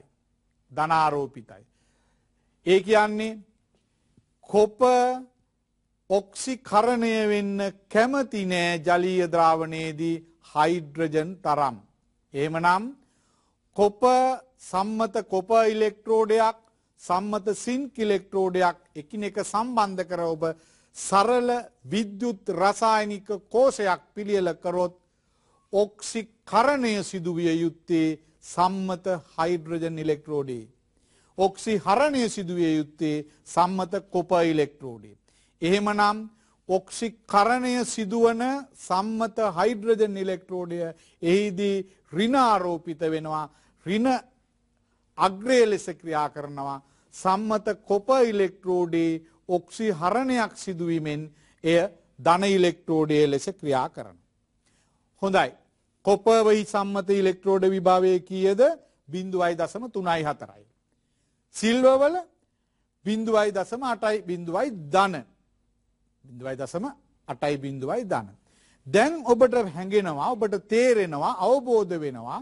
ඒ කියන්නේ කොපර් ඔක්සිකරණය වෙන්න කැමති නෑ ජලීය ද්‍රාවණයේදී හයිඩ්‍රජන් තරම්. එහෙමනම් කොපර් සම්මත කොපර් ඉලෙක්ට්‍රෝඩයක් සම්මත සින්ක් ඉලෙක්ට්‍රෝඩයක් එකිනෙක සම්බන්ධ කර ඔබ සරල විද්‍යුත් රසායනික කෝෂයක් පිළියෙල කරොත් ඔක්සිකරණය සිදුවිය යුත්තේ සම්මත හයිඩ්‍රජන් ඉලෙක්ට්‍රෝඩේ. ඔක්සිහරණය සිදුවිය යුත්තේ සම්මත කොපර් ඉලෙක්ට්‍රෝඩේ. එහෙමනම් ඔක්සිකරණය සිදුවන සම්මත හයිඩ්‍රජන් ඉලෙක්ට්‍රෝඩය එහිදී ඍණාරෝපිත වෙනවා. ඍණ අග්‍රය ලෙස ක්‍රියා කරනවා. සම්මත කොපර් ඉලෙක්ට්‍රෝඩේ ඔක්සිහරණයක් සිදුවීමෙන් එය ධන ඉලෙක්ට්‍රෝඩය ලෙස ක්‍රියා කරනවා. හොඳයි. කොපර්වෙහි සම්මත ඉලෙක්ට්‍රෝඩ විභවය කීයද? 0.34යි. සිල්වර් වල 0.8යි ධන 0.8 ධන. දැන් ඔබට හැඟෙනවා ඔබට තේරෙනවා අවබෝධ වෙනවා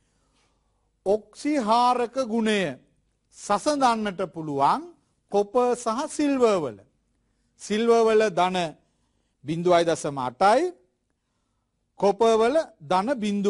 ඔක්සිහාරක ගුණය සසඳන්නට පුළුවන් කොපර් සහ සිල්වර් වල. සිල්වර් වල ධන 0.8යි කොපර් වල ධන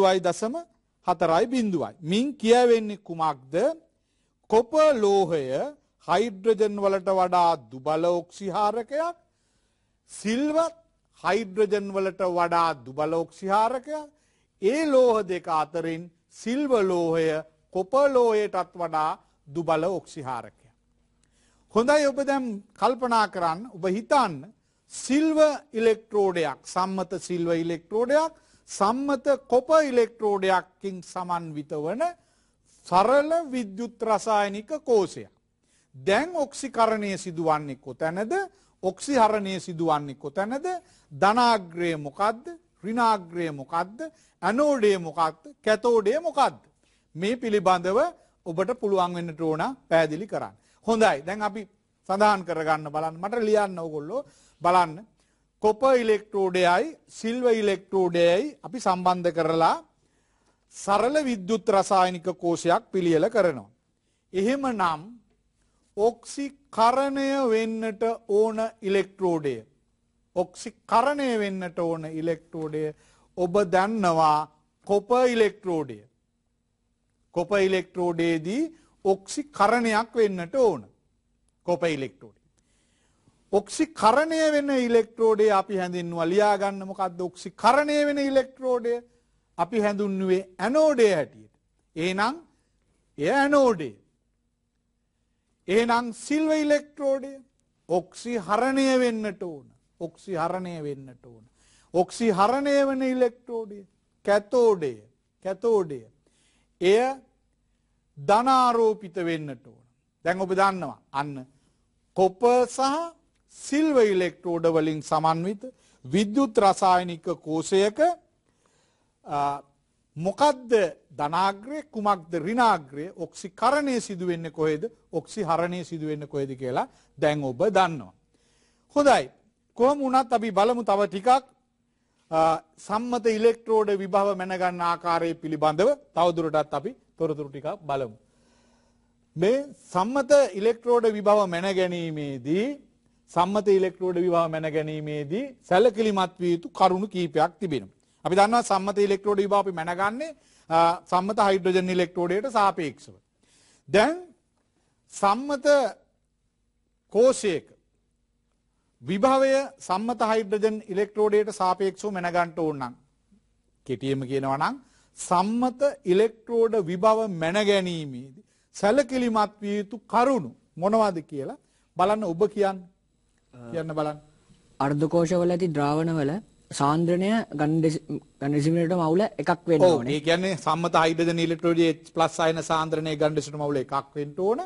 0.4යි. මින් කියවෙන්නේ කුමක්ද? කොපර් ලෝහය හයිඩ්‍රජන් වලට වඩා දුබල ඔක්සිහාරකයක්, සිල්වර් හයිඩ්‍රජන් වලට වඩා දුබල ඔක්සිහාරකයක්. ඒ ලෝහ දෙක අතරින් සිල්වර් ලෝහය කොපර් ලෝහයටත් වඩා දුබල ඔක්සිහාරකයක්. හොඳයි ඔබ දැන් කල්පනා කරන්න ඔබ හිතන්න සිල්වර් ඉලෙක්ට්‍රෝඩයක් සම්මත සිල්වර් ඉලෙක්ට්‍රෝඩයක් සම්මත කොපර් ඉලෙක්ට්‍රෝඩයකින් සමන්විත වන සරල විද්‍යුත් රසායනික කෝෂයක්. දැන් ඔක්සිකරණය සිදුවන්නේ කොතැනද? ඔක්සිහරණය සිදුවන්නේ කොතැනද? ධනාග්‍රය මොකද්ද? ඍණාග්‍රය මොකද්ද? ඇනෝඩය මොකක්ද? කැතෝඩය මොකද්ද? මේ පිළිබඳව ඔබට පුළුවන් වෙන්නට ඕන පැහැදිලි කරන්න. හොඳයි. දැන් අපි සඳහන් කරගන්න බලන්න. මට ලියන්න ඕගොල්ලෝ බලන්න. කොපර් ඉලෙක්ට්‍රෝඩයයි සිල්වර් ඉලෙක්ට්‍රෝඩයයි අපි සම්බන්ධ කරලා සරල විද්‍යුත් රසායනික කෝෂයක් පිළියෙල කරනවා. එහෙමනම් ඔක්සිකරණය වෙන්නට ඕන ඉලෙක්ට්‍රෝඩය ඔක්සිකරණය වෙන්නට ඕන ඉලෙක්ට්‍රෝඩය ඔබ දන්නවා කොපර් ඉලෙක්ට්‍රෝඩය. කොපර් ඉලෙක්ට්‍රෝඩයේදී ඔක්සිකරණයක් වෙන්නට ඕන. කොපර් ඉලෙක්ට්‍රෝඩය. ඔක්සිකරණය වෙන ඉලෙක්ට්‍රෝඩය අපි හැඳින්වුවා ලියා ගන්න මොකද්ද ඔක්සිකරණය වෙන ඉලෙක්ට්‍රෝඩය? අපි හැඳින්වුවේ ඇනෝඩය හැටියට. එහෙනම් එය ඇනෝඩය. එහෙනම් සිල්වර් ඉලෙක්ට්‍රෝඩය ඔක්සිහරණය වෙන්නට ඕන. ඔක්සිහරණය වෙන්නට ඕන. ඔක්සිහරණය වෙන ඉලෙක්ට්‍රෝඩය කැතෝඩය. කැතෝඩය. එය ධනාරෝපිත වෙන්නට ඕන. දැන් ඔබ දන්නවා අන්න කොපර් සහ සිල්වර් ඉලෙක්ට්‍රෝඩ වලින් සමන්විත විද්‍යුත් රසායනික කෝෂයක මොකද්ද ධනාග්‍රය කුමක්ද ඍණාග්‍රය ඔක්සිකරණය සිදු වෙන්නේ කොහෙද ඔක්සිහරණය සිදු වෙන්නේ කොහෙද කියලා දැන් ඔබ දන්නවා. හොඳයි. කොහොම වුණත් අපි බලමු තව ටිකක් සම්මත ඉලෙක්ට්‍රෝඩ විභව මැනගන්න ආකාරය පිළිබඳව තවදුරටත් අපි තොරතුරු ටිකක් බලමු. මේ සම්මත ඉලෙක්ට්‍රෝඩ විභව මැන ගැනීමේදී සැලකිලිමත් විය යුතු කරුණු කීපයක් තිබෙනවා. අපි දන්නවා සම්මත ඉලෙක්ට්‍රෝඩ විභව අපි මැනගන්නේ සම්මත හයිඩ්‍රජන් ඉලෙක්ට්‍රෝඩයට සාපේක්ෂව. දැන් සම්මත කෝෂයක විභවය සම්මත හයිඩ්‍රජන් ඉලෙක්ට්‍රෝඩයට සාපේක්ෂව මැනගන්න ඕන නම් කෙටියෙන්ම කියනවා නම් සම්මත ඉලෙක්ට්‍රෝඩ විභව මැන ගැනීමේදී සැලකිලිමත් විය යුතු කරුණු මොනවද කියලා බලන්න ඔබ කියන්න බලන්න. අර්ධකෝෂවල ඇති ද්‍රාවණවල සාන්ද්‍රණය ඝන ඩෙසිමීටර් මවුල එකක් වෙන්න ඕනේ. ඒ කියන්නේ සම්මත හයිඩ්‍රජන් ඉලෙක්ට්‍රෝඩයේ H+ අයන සාන්ද්‍රණය ඝන ඩෙසිමීටර් මවුල එකක් වෙන්න ඕන.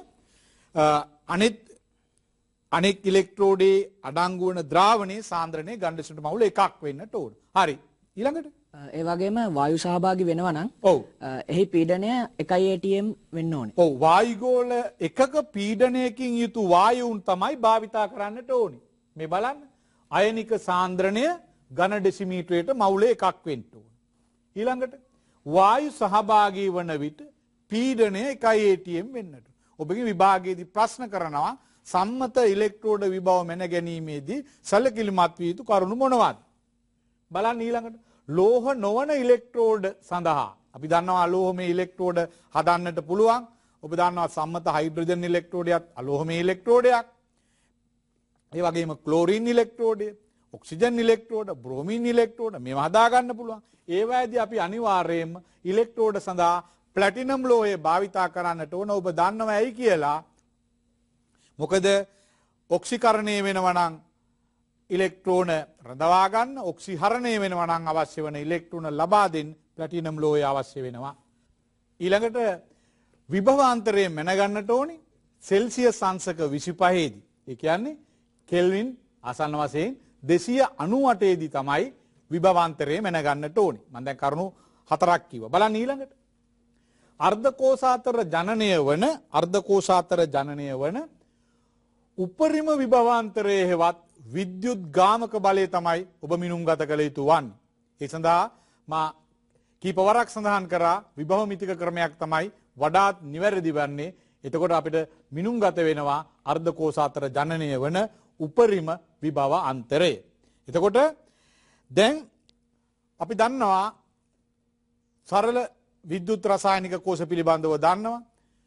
අනෙක් ඉලෙක්ට්‍රෝඩයේ අඩංගු වන ද්‍රාවණයේ සාන්ද්‍රණය ඝන ඩෙසිමීටර් මවුල එකක් වෙන්නට ඕන. හරි. ඊළඟට ඒ වගේම වායු සහභාගී වෙනවා නම් එහි පීඩනය 1 atm වෙන්න ඕනේ. ඔව් වායුගෝල එකක පීඩනයකින් යුතු වායුන් තමයි භාවිතා කරන්නට ඕනේ. මේ බලන්න. අයනික සාන්ද්‍රණය ඝන ඩෙසිමීටරයට මවුල එකක් වෙන්න ඕනේ. ඊළඟට වායු සහභාගී වන විට පීඩනය 1 atm වෙන්නට. ඔබගේ විභාගයේදී ප්‍රශ්න කරනවා සම්මත ඉලෙක්ට්‍රෝඩ විභව මැන ගැනීමේදී සැලකිලිමත් විය යුතු කරුණු මොනවාද? බලන්න ඊළඟට ලෝහ නොවන ඉලෙක්ට්‍රෝඩ සඳහා අපි දන්නවා අලෝහමය ඉලෙක්ට්‍රෝඩ හදන්නට පුළුවන්. ඔබ දන්නවා සම්මත හයිඩ්‍රජන් ඉලෙක්ට්‍රෝඩයත් අලෝහමය ඉලෙක්ට්‍රෝඩයක්. ඒ වගේම ක්ලෝරින් ඉලෙක්ට්‍රෝඩය, ඔක්සිජන් ඉලෙක්ට්‍රෝඩ, බ්‍රෝමින් ඉලෙක්ට්‍රෝඩ මේවා හදා ගන්න පුළුවන්. ඒවාදී අපි අනිවාර්යයෙන්ම ඉලෙක්ට්‍රෝඩ සඳහා ප්ලැටිනම් ලෝහය භාවිතා කරන්නට ඕන. ඔබ දන්නවා ඇයි කියලා? මොකද ඔක්සිකරණය වෙනවා නම් ඉලෙක්ට්‍රෝන රඳවා ගන්න, ඔක්සිහරණය වෙනවා නම් අවශ්‍ය වෙන ඉලෙක්ට්‍රෝන ලබා දෙන්න ප්ලැටිනම් ලෝහය අවශ්‍ය වෙනවා. ඊළඟට විභවාන්තරය මැන ගන්නට ඕනේ සෙල්සියස් අංශක 25 දී. ඒ කියන්නේ කෙල්වින් ආසන්න වශයෙන් 298 දී තමයි විභවාන්තරය මැන ගන්නට ඕනේ. මම දැන් කරුණු 4ක් කිව්වා. බලන්න ඊළඟට. අර්ධකෝෂාතර ජනනය වන උපරිම විභවාන්තරයේ හෙවත් විද්‍යුත් ගාමක බලය තමයි ඔබ මිනුම් ගත කළ යුතු වන්නේ. ඒ සඳහා මා කීපවරක් සඳහන් කරා විභව මිතික ක්‍රමයක් තමයි වඩාත් නිවැරදි වන්නේ. එතකොට අපිට මිනුම් ගත වෙනවා අර්ධ කෝෂ අතර ජනනය වන උපරිම විභව අන්තරය. එතකොට දැන් අපි දන්නවා සරල විද්‍යුත් රසායනික කෝෂ පිළිබඳව දන්නවා.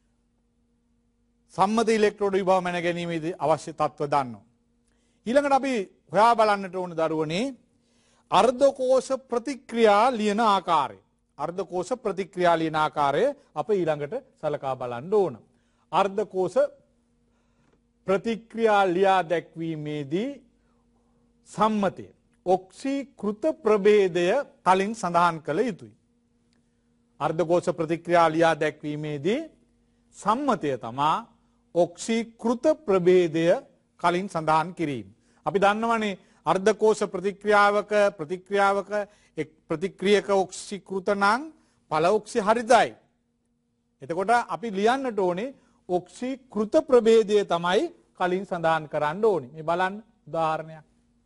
සම්මත ඉලෙක්ට්‍රෝඩ විභව මැන ගැනීමේදී අවශ්‍ය තත්ත්ව දන්නවා. ඊළඟට අපි හොයා බලන්නට ඕන දරුවනේ අර්ධ කෝෂ ප්‍රතික්‍රියා ලියන ආකාරය. අර්ධ කෝෂ ප්‍රතික්‍රියා ලියන ආකාරය අප ඊළඟට සලකා බලන්න ඕන. අර්ධ කෝෂ ප්‍රතික්‍රියා ලියා දැක්වීමේදී සම්මතය ඔක්සීකෘත ප්‍රභේදය කලින් සඳහන් කළ යුතුයි. අර්ධ කෝෂ ප්‍රතික්‍රියා ලියා දැක්වීමේදී සම්මතය තමා ඔක්සීකෘත ප්‍රභේදය කලින් සඳහන් කිරීම. අපි දන්නවනේ අර්ධ කෝෂ ප්‍රතික්‍රියාවක ප්‍රතික්‍රියක ඔක්සීකෘත නම් ඵල ඔක්සි හරිතයි. එතකොට අපි ලියන්නට ඕනේ ඔක්සීකෘත ප්‍රභේදය තමයි කලින් සඳහන් කරන්න ඕනේ. මේ බලන්න උදාහරණයක්.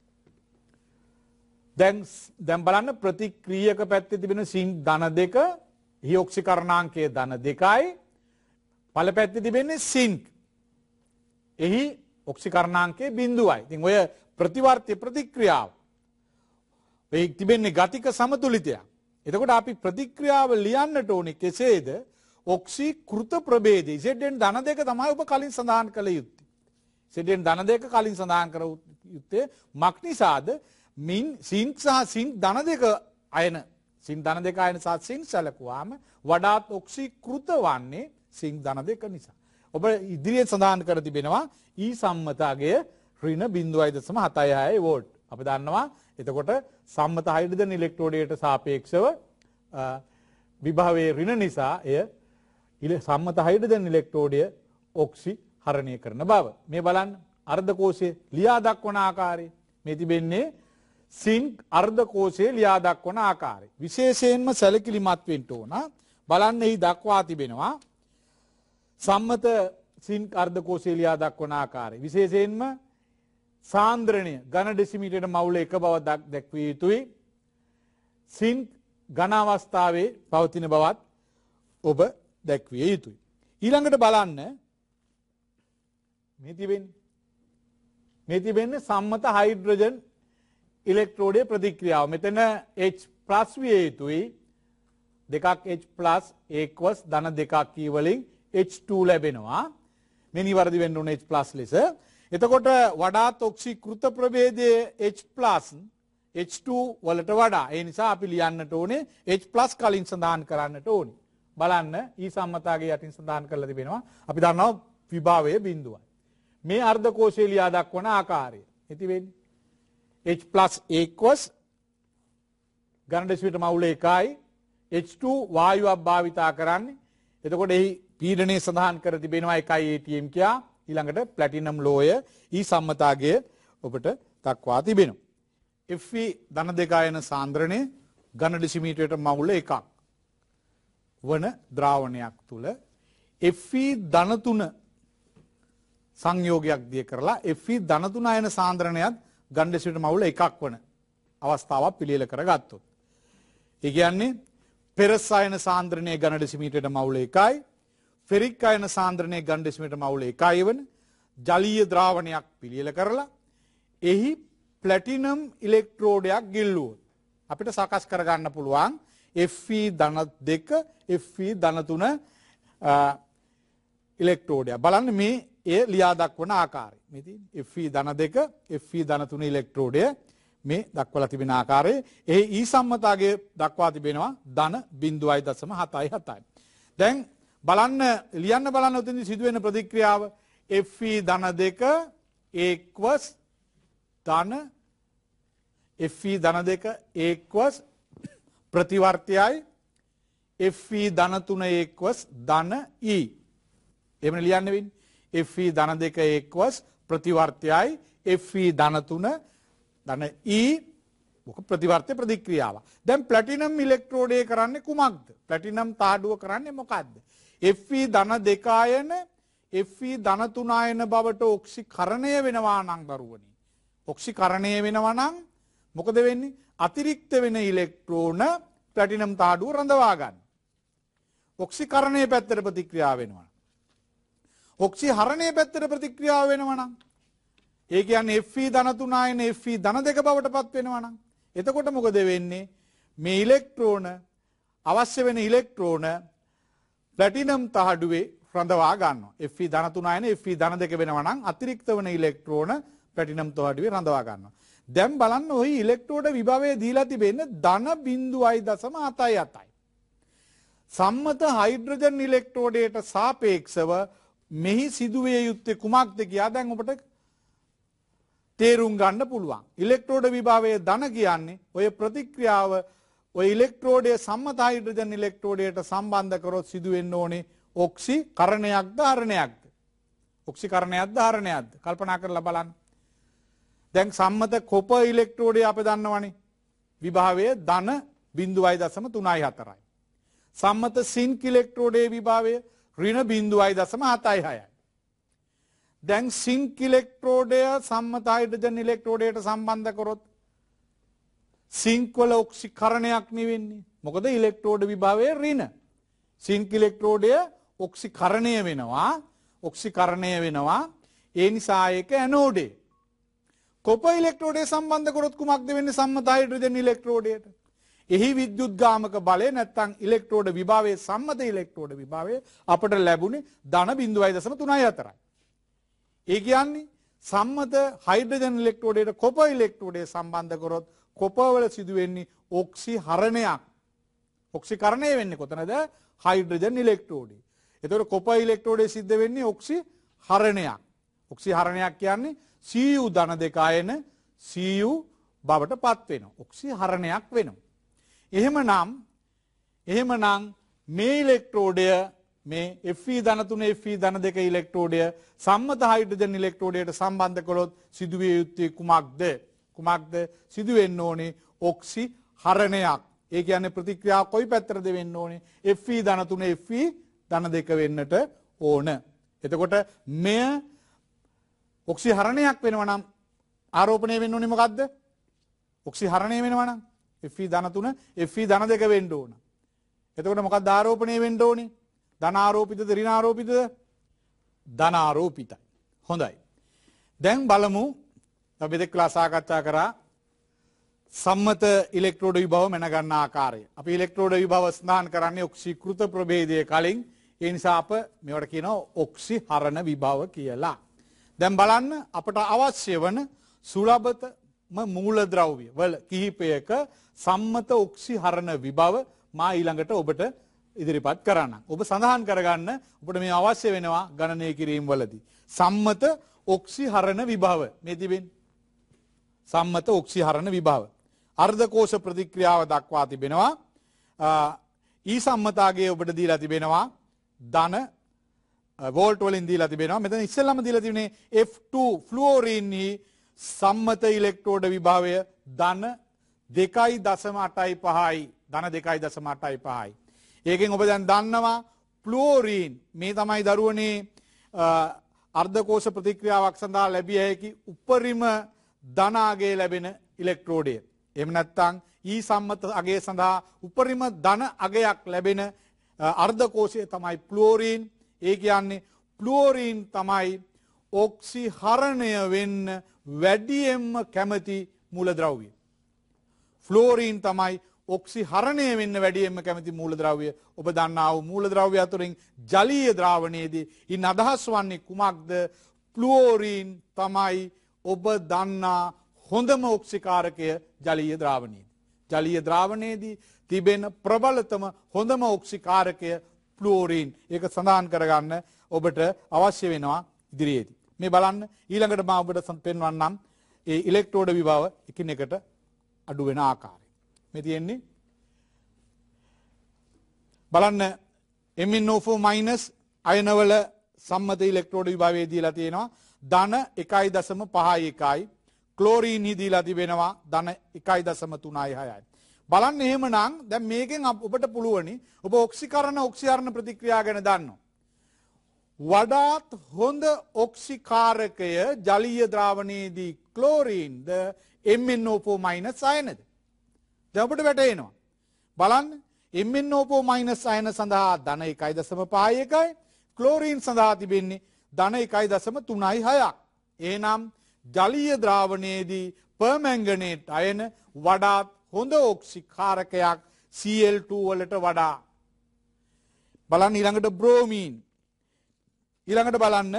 දැන් බලන්න ප්‍රතික්‍රියක පැත්තේ තිබෙන සිං ධන 2 හි ඔක්සිකරණාංකය ධන 2යි ඵල පැත්තේ තිබෙන්නේ සිංක්. එහි ඔක්සිකරණාංකය 0යි. ඉතින් ඔය ප්‍රතිවර්ත්‍ය ප්‍රතික්‍රියාව ඒ තිබෙන්නේ ගතික සමතුලිතයක්. එතකොට අපි ප්‍රතික්‍රියාව ලියන්නට ඕනේ කෙසේද? ඔක්සීකෘත ප්‍රභේදය Zn ධන 2 තමයි ඔබ කලින් සඳහන් කළ යුත්තේ. Zn ධන 2 කලින් සඳහන් කර යුත්තේ මක් නිසාද? සිංක් සහ සිංක් ධන 2 අයන සිංක් ධන 2 අයන සහ සිංක් සැලකුවාම වඩාත් ඔක්සීකෘත වන්නේ සිංක් ධන 2 නිසා. ඔබ ඉදිරියේ සඳහන් කර තිබෙනවා ඊ සම්මතගය ඍණ 0.76 වෝල්ට්. අපි දන්නවා එතකොට සම්මත හයිඩ්‍රජන් ඉලෙක්ට්‍රෝඩයට සාපේක්ෂව විභවයේ ඍණ නිසා එය සම්මත හයිඩ්‍රජන් ඉලෙක්ට්‍රෝඩය ඔක්සි හරණය කරන බව. මේ බලන්න අර්ධ කෝෂයේ ලියා දක්වන ආකාරය. මේ තිබෙන්නේ සිංක් අර්ධ කෝෂයේ ලියා දක්වන ආකාරය. විශේෂයෙන්ම සැලකිලිමත් වෙන්න ඕන. බලන්න එහි දක්වා තිබෙනවා සම්මත සිංක් අර්ධ කෝෂයේ ලියා දක්වන ආකාරය. විශේෂයෙන්ම සාන්ද්‍රණය ඝන ඩෙසිමීටරයට මවුල 1 බව දැක්විය යුතුයි. සිංක් ඝන අවස්ථාවේ පවතින බවත් ඔබ දැක්විය යුතුයි. ඊළඟට බලන්න මේ තිබෙන්නේ සම්මත හයිඩ්‍රජන් ඉලෙක්ට්‍රෝඩයේ ප්‍රතික්‍රියාව. මෙතන H+ විය යුතුයි. දෙකක් H+ ඒක්වස් ධන 2ක් කී වලින් H2 ලැබෙනවා. මේ නිවැරදි වෙන්න ඕනේ H+ ලෙස. එතකොට වඩාත් ඔක්සීකෘත ප්‍රභේදයේ H2 වලට වඩා. ඒ නිසා අපි ලියන්නට ඕනේ H+ කලින් සඳහන් කරන්නට ඕනේ. බලන්න ඊ සම්මතගේ යටින් සඳහන් කරලා තිබෙනවා. අපි දන්නවා විභවය 0යි. මේ අර්ධ කෝෂයේ ලියා දක්වන ආකාරය. ඉති වෙන්නේ H+ ඒක්වස් ඝන ඩෙසිමීටර මවුල 1යි H2 වායුවක් භාවිතා කරන්නේ. එතකොට එහි පීඩනය සඳහන් කර තිබෙනවා 1 atm කියා. ඊළඟට ප්ලැටිනම් ලෝය ඊ සම්මතගය ඔබට දක්වා තිබෙනවා. Fe ධන 2 අයන සාන්ද්‍රණය ඝන ඩෙසිමීටරයට මවුල 1ක් වන ද්‍රාවණයක් තුල Fe ධන 3 සංයෝගයක් දිය කරලා Fe ධන 3 අයන සාන්ද්‍රණයත් ඝන ඩෙසිමීටර මවුල 1ක් වන අවස්ථාවක් පිළියෙල කරගත්තොත්. ඒ කියන්නේ පෙරස් අයන සාන්ද්‍රණය ඝන ඩෙසිමීටරයට මවුල 1යි ෆෙරික් අයන සාන්ද්‍රණය ඝන ඩෙසිමීටර මවුල 1යි වන ජලීය ද්‍රාවණයක් පිළියෙල කරලා එහි ප්ලැටිනම් ඉලෙක්ට්‍රෝඩයක් ගිල්ලුවොත් අපිට සකස් කරගන්න පුළුවන් Fe ධන 2 Fe ධන 3 ඉලෙක්ට්‍රෝඩයක්. බලන්න මේ එය ලියා දක්වන ආකාරය. මේ තියෙන්නේ Fe ධන 2 Fe ධන 3 ඉලෙක්ට්‍රෝඩය මේ දක්වලා තිබෙන ආකාරය. එහි ඊ සම්මතගය දක්වා තිබෙනවා ධන 0.77යි. දැන් බලන්න ලියන්න බලන්න උතෙන්දි සිදුවෙන ප්‍රතික්‍රියාව Fe ධන 2 ඒක්වස් ධන Fe ධන 2 ඒක්වස් ප්‍රතිවර්තයයි Fe ධන 3 ඒක්වස් ධන E. එහෙම ලියන්න වෙන්නේ Fe ධන 2 ඒක්වස් ප්‍රතිවර්තයයි Fe ධන 3 ධන E මොක ප්‍රතිවර්ත්‍ය ප්‍රතික්‍රියාව. දැන් ප්ලැටිනම් ඉලෙක්ට්‍රෝඩය කරන්නේ කුමක්ද? ප්ලැටිනම් තාඩුව කරන්නේ මොකක්ද? Fe ධන 2 අයන Fe ධන 3 අයන බවට ඔක්සිකරණය වෙනවා නම් දරුවනි. ඔක්සිකරණය වෙනවා නම් මොකද වෙන්නේ? අතිරික්ත වෙන ඉලෙක්ට්‍රෝන ප්ලැටිනම් තාඩුව රඳවා ගන්න. ඔක්සිකරණයේ පැත්තට ප්‍රතික්‍රියා වෙනවා. ඔක්සිහරණයේ පැත්තට ප්‍රතික්‍රියාව වෙනවා නම් ඒ කියන්නේ Fe ධන 3 අයන Fe ධන 2 බවට පත් වෙනවා නම් එතකොට මොකද වෙන්නේ? මේ ඉලෙක්ට්‍රෝන අවශ්‍ය වෙන ඉලෙක්ට්‍රෝන ප්ලැටිනම් තහඩුවේ රඳවා ගන්නවා. Fe ධන 3 අයන Fe ධන 2 වෙනවා නම් අතිරික්ත වෙන ඉලෙක්ට්‍රෝන ප්ලැටිනම් තහඩුවේ රඳවා ගන්නවා. දැන් බලන්න ওই ඉලෙක්ට්‍රෝඩ විභවය දීලා තිබෙන්නේ ධන 0.77යි. සම්මත හයිඩ්‍රජන් ඉලෙක්ට්‍රෝඩයට සාපේක්ෂව මෙහි සිදුවිය යුත්තේ කුමක්ද කියලා දැන් ඔබට තේරුම් ගන්න පුළුවන්. ඉලෙක්ට්‍රෝඩ විභවය ධන කියන්නේ ඔය ප්‍රතික්‍රියාව ඔය ඉලෙක්ට්‍රෝඩයේ සම්මත හයිඩ්‍රජන් ඉලෙක්ට්‍රෝඩයට සම්බන්ධ කරොත් සිදුවෙන්න ඕනේ ඔක්සිකරණයක්ද හරණයක්ද? ඔක්සිකරණයක්ද හරණයක්ද? කල්පනා කරලා බලන්න. දැන් සම්මත කොප ඉලෙක්ට්‍රෝඩය අපි දන්නවනේ. විභවය ධන 0.34යි. සම්මත සින්ක් ඉලෙක්ට්‍රෝඩයේ විභවය ඍණ 0.76යි. දැන් සින්ක් ඉලෙක්ට්‍රෝඩය සම්මත හයිඩ්‍රජන් ඉලෙක්ට්‍රෝඩයට සම්බන්ධ කරොත් සින්ක් වල ඔක්සිකරණයක් නෙවෙන්නේ. මොකද ඉලෙක්ට්‍රෝඩ විභවය ඍණ. සින්ක් ඉලෙක්ට්‍රෝඩය ඔක්සිකරණය වෙනවා. ඔක්සිකරණය වෙනවා. ඒ නිසා ඒක ඇනෝඩේ. කොප ඉලෙක්ට්‍රෝඩය සම්බන්ධ කරොත් කුමක්ද වෙන්නේ සම්මත හයිඩ්‍රජන් ඉලෙක්ට්‍රෝඩයට? එහි විද්‍යුත්ගාමක බලය නැත්නම් ඉලෙක්ට්‍රෝඩ විභවයේ සම්මත ඉලෙක්ට්‍රෝඩ විභවය අපට ලැබුණේ ධන 0.34යි. ඒ කියන්නේ සම්මත හයිඩ්‍රජන් ඉලෙක්ට්‍රෝඩයට කොප ඉලෙක්ට්‍රෝඩය සම්බන්ධ කරොත් කොපවල සිදුවෙන්නේ ඔක්සිහරණයක්. ඔක්සිකරණය වෙන්නේ කොතනද? හයිඩ්‍රජන් ඉලෙක්ට්‍රෝඩේ. එතකොට කොප ඉලෙක්ට්‍රෝඩේ සිද්ධ වෙන්නේ ඔක්සිහරණයක්. ඔක්සිහරණයක් කියන්නේ Cu ධන 2 අයන Cu බවට පත් වෙනවා. ඔක්සිහරණයක් වෙනවා. එහෙමනම් මේ ඉලෙක්ට්‍රෝඩය මේ Fe ධන 3 Fe ධන 2 ඉලෙක්ට්‍රෝඩය සම්මත හයිඩ්‍රජන් ඉලෙක්ට්‍රෝඩයට සම්බන්ධ කළොත් සිදුවිය යුත්තේ කුමක්ද? සිදුවෙන්න ඕනේ ඔක්සිහරණයක්. ඒ කියන්නේ ප්‍රතික්‍රියාව කොයි පැත්තටද වෙන්න ඕනේ? Fe ධන 3 Fe ධන 2 වෙන්නට ඕන. එතකොට මෙය ඔක්සිහරණයක් වෙනවා නම් ආරෝපණය වෙන්න ඕනේ මොකද්ද? ඔක්සිහරණය වෙනවා නම් Fe ධන 3 Fe ධන 2 වෙන්න ඕන. එතකොට මොකක්ද ආරෝපණය වෙන්න ඕනේ? ධන ආරෝපිතද ඍණ ආරෝපිතද? ධන ආරෝපිතයි. හොඳයි. දැන් බලමු අපි දෙකලා සාකච්ඡා කරා සම්මත ඉලෙක්ට්‍රෝඩ විභව මැන ගන්න ආකාරය. අපි ඉලෙක්ට්‍රෝඩ විභව සඳහන් කරන්නේ ඔක්සිකෘත ප්‍රභේදයේ කලින්. ඒ නිසා අප මේවට කියනවා ඔක්සිහරණ විභව කියලා. දැන් බලන්න අපට අවශ්‍ය වන සුලභතම මූලද්‍රව්‍ය වල කිහිපයක සම්මත ඔක්සිහරණ විභව මා ඊළඟට ඔබට ඉදිරිපත් කරන්න. ඔබ සඳහන් කරගන්න ඔබට මේ අවශ්‍ය වෙනවා ගණනය කිරීම වලදී. සම්මත ඔක්සිහරණ විභව මේ තිබෙන්නේ. සම්මත ඔක්සිහරණ විභව. අර්ධකෝෂ ප්‍රතික්‍රියාව දක්වා තිබෙනවා. ඊ සම්මතාගේ ඔබට දීලා තිබෙනවා ධන වෝල්ට් වලින් දීලා තිබෙනවා. මෙතන ඉස්සෙල්ලාම දීලා තිබුණේ F2 ෆ්ලුෝරීන්හි සම්මත ඉලෙක්ට්‍රෝඩ විභවය ධන 2.85යි. ධන 2.85යි. ඒකෙන් ඔබ දැන් දන්නවා ෆ්ලුෝරීන් මේ තමයි දරුවනේ අර්ධකෝෂ ප්‍රතික්‍රියාවක් සඳහා ලැබිය හැකි උපරිම ධන අගය ලැබෙන ඉලෙක්ට්‍රෝඩය. එහෙම නැත්නම් ඊ සම්මත අගය සඳහා උපරිම ධන අගයක් ලැබෙන අර්ධකෝෂය තමයි ෆ්ලුෝරීන්. ඒ කියන්නේ ෆ්ලුෝරීන් තමයි ඔක්සිහරණය වෙන්න වැඩියෙන්ම කැමති මූලද්‍රව්‍ය. ෆ්ලුෝරීන් තමයි ඔක්සිහරණය වෙන්න වැඩියෙන්ම කැමති මූලද්‍රව්‍ය. ඔබ දන්නා වූ මූලද්‍රව්‍ය අතරින් ජලීය ද්‍රාවණයේදී ඉන් අදහස් වන්නේ කුමක්ද? ෆ්ලුෝරීන් තමයි ඔබ දන්නා හොඳම ඔක්සිකාරකය ජලීය ද්‍රාවණයේදී. ජලීය ද්‍රාවණයේදී තිබෙන ප්‍රබලතම හොඳම ඔක්සිකාරකය ෆ්ලුෝරීන්. ඒක සඳහන් කරගන්න ඔබට අවශ්‍ය වෙනවා ඉදිරියේදී. මේ බලන්න ඊළඟට මම ඔබට පෙන්වන්නම් ඒ ඉලෙක්ට්‍රෝඩ විභව එකිනෙකට අඩු වෙන ආකාරය. මේ තියෙන්නේ බලන්න MnO4- අයනවල සම්මත ඉලෙක්ට්‍රෝඩ විභවයේ දීලා තියෙනවා ධන 1.51යි. ක්ලෝරීන් දීලා තිබෙනවා ධන 1.36යි. බලන්න එහෙමනම් දැන් මේකෙන් ඔබට පුළුවනි ඔබ ඔක්සිහරණ ප්‍රතික්‍රියා ගැන දන්නවා. වඩාත් හොඳ ඔක්සිකාරකය ජලීය ද්‍රාවණයේදී chlorine, the MnO4 minus අයනද. දැන් අපිට වැටෙනවා. බලන්න MnO4 minus අයන සඳහා ධන 1.51යි, ක්ලෝරීන් සඳහා තිබෙන්නේ ධන 1.36ක්. එහෙනම් ජලීය ද්‍රාවණයේදී පර්මැංගනේට් අයන වඩාත් හොඳ ඔක්සිකාරකයක් Cl2 වලට වඩා. බලන්න ඊළඟට බ්‍රෝමීන්. ඊළඟට බලන්න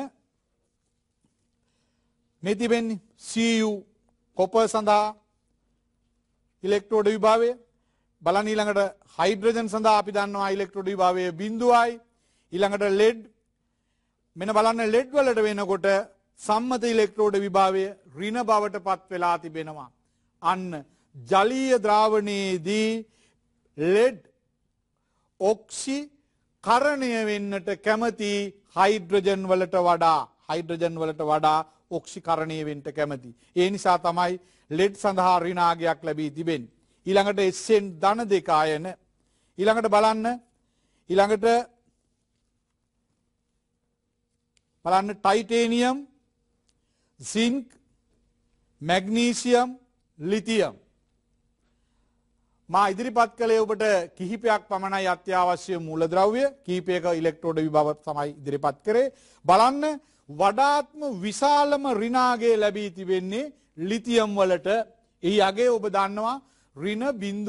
මේ තිබෙන්නේ Cu කොපර් සඳහා ඉලෙක්ට්‍රෝඩ විභාවය. බලන්න ඊළඟට හයිඩ්‍රජන් සඳහා අපි දන්නවා ඉලෙක්ට්‍රෝඩ විභාවය 0යි. ඊළඟට ලෙඩ්. මෙන්න බලන්න ලෙඩ් වලට වෙනකොට සම්මත ඉලෙක්ට්‍රෝඩ විභාවය ඍණ බවට පත් වෙලා තිබෙනවා. අන්න ජලීය ද්‍රාවණයේදී ලෙඩ් ඔක්සි කරණය වෙන්නට කැමති හයිඩ්‍රජන් වලට වඩා ඔක්සිකරණය වෙන්න කැමති. ඒ නිසා තමයි ලෙඩ් සඳහා ඍණාගයක් ලැබී තිබෙන්නේ. ඊළඟට Sn ධන 2 අයන. ඊළඟට බලන්න ටයිටේනියම්, සින්ක්, මැග්නීසියම්, ලිතියම්. මා ඉදිරිපත් කළේ ඔබට කිහිපයක් පමණයි අත්‍යවශ්‍ය මූලද්‍රව්‍ය. කිහිපයක ඉලෙක්ට්‍රෝඩ විභව තමයි ඉදිරිපත් කරේ. බලන්න වඩාත්ම විශාලම ඍණාගය ලැබී තිබෙන්නේ ලිතියම් වලට. එහි අගය ඔබ දන්නවා ඍණ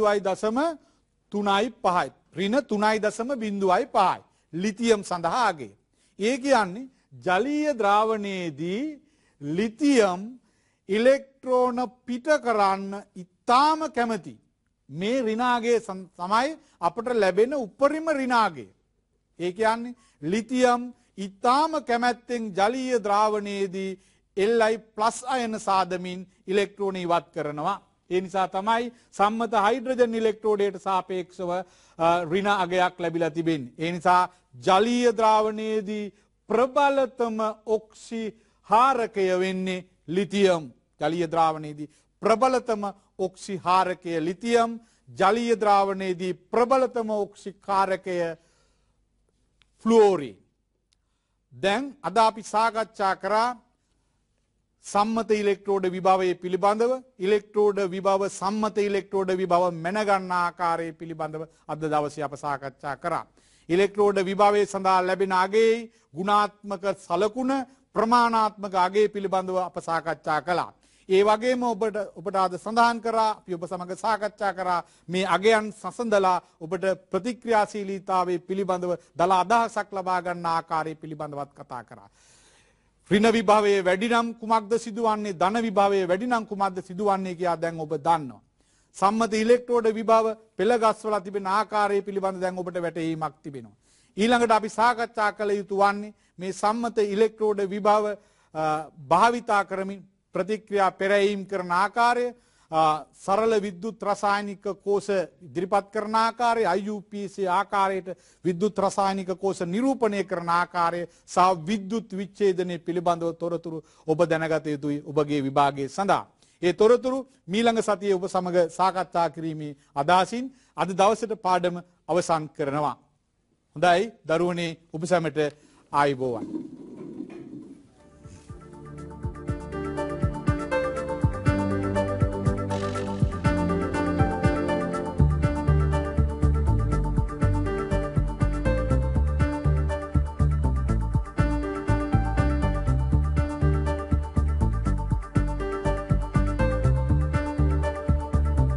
0.35යි. ඍණ 3.05යි ලිතියම් සඳහා අගය. ඒ කියන්නේ ජලීය ද්‍රාවණයේදී ලිතියම් ඉලෙක්ට්‍රෝන පිට කරන්න ඉතාම කැමති. මේ ඍණාගය තමයි අපට ලැබෙන උපරිම ඍණාගය. ඒ කියන්නේ ලිතියම් ඉතාම කැමැත්තෙන් ජලීය ද්‍රාවණයේදී Li+ අයන සාදමින් ඉලෙක්ට්‍රෝන ඉවත් කරනවා. ඒ නිසා තමයි සම්මත හයිඩ්‍රජන් ඉලෙක්ට්‍රෝඩයට සාපේක්ෂව ඍණ අගයක් ලැබිලා තිබෙන්නේ. ඒ නිසා ජලීය ද්‍රාවණයේදී ප්‍රබලතම ඔක්සිහාරකය වෙන්නේ ලිතියම්. ජලීය ද්‍රාවණයේදී ප්‍රබලතම ඔක්සිහාරකය ලිතියම්. ජලීය ද්‍රාවණයේදී ප්‍රබලතම ඔක්සිකාරකය ෆ්ලුෝරින්. දැන් අද අපි සාකච්ඡා කරා සම්මත ඉලෙක්ට්‍රෝඩ විභවය පිළිබඳව, ඉලෙක්ට්‍රෝඩ විභව සම්මත ඉලෙක්ට්‍රෝඩ විභව මැනගන්න ආකාරය පිළිබඳව අද දවසේ අප සාකච්ඡා කරා. ඉලෙක්ට්‍රෝඩ විභවය සඳහා ලැබෙන අගයේ ගුණාත්මක සලකුණ, ප්‍රමාණාත්මක අගය පිළිබඳව අප සාකච්ඡා කළා. ඒ වගේම ඔබට අද සඳහන් කරා, අපි ඔබ සමග සාකච්ඡා කරා මේ අගයන් සසඳලා ඔබට ප්‍රතික්‍රියාශීලීතාවයේ පිළිබඳව දල අදහසක් ලබා ගන්න ආකාරය පිළිබඳවත් කතා කරා. ඍණ විභවයේ වැඩි නම් කුමක්ද සිදුවන්නේ, ධන විභවයේ වැඩි නම් කුමක්ද සිදුවන්නේ කියලා දැන් ඔබ දන්නවා. සම්මත ඉලෙක්ට්‍රෝඩ විභව පෙළගස්වලා තිබෙන ආකාරය පිළිබඳ දැන් ඔබට වැටහීමක් තිබෙනවා. ඊළඟට අපි සාකච්ඡා කළ යුතු වන්නේ මේ සම්මත ඉලෙක්ට්‍රෝඩ විභව භාවිතා කරමින් ප්‍රතික්‍රියා පෙරැයීම් කරන ආකාරය, සරල විද්‍යුත් රසායනික කෝෂ ඉදිරිපත් කරන ආකාරය, IUPAC ආකාරයට විද්‍යුත් රසායනික කෝෂ නිරූපණය කරන ආකාරය සහ විද්‍යුත් විච්ඡේදනය පිළිබඳව තොරතුරු ඔබ දැනගත යුතුයි ඔබගේ විභාගයේ සඳහා. ඒ තොරතුරු මීළඟ සතියේ ඔබ සමග සාකච්ඡා කිරීමේ අදහසින් අද දවසට පාඩම අවසන් කරනවා. හොඳයි දරුවනේ, ඔබ සැමට ආයුබෝවන්.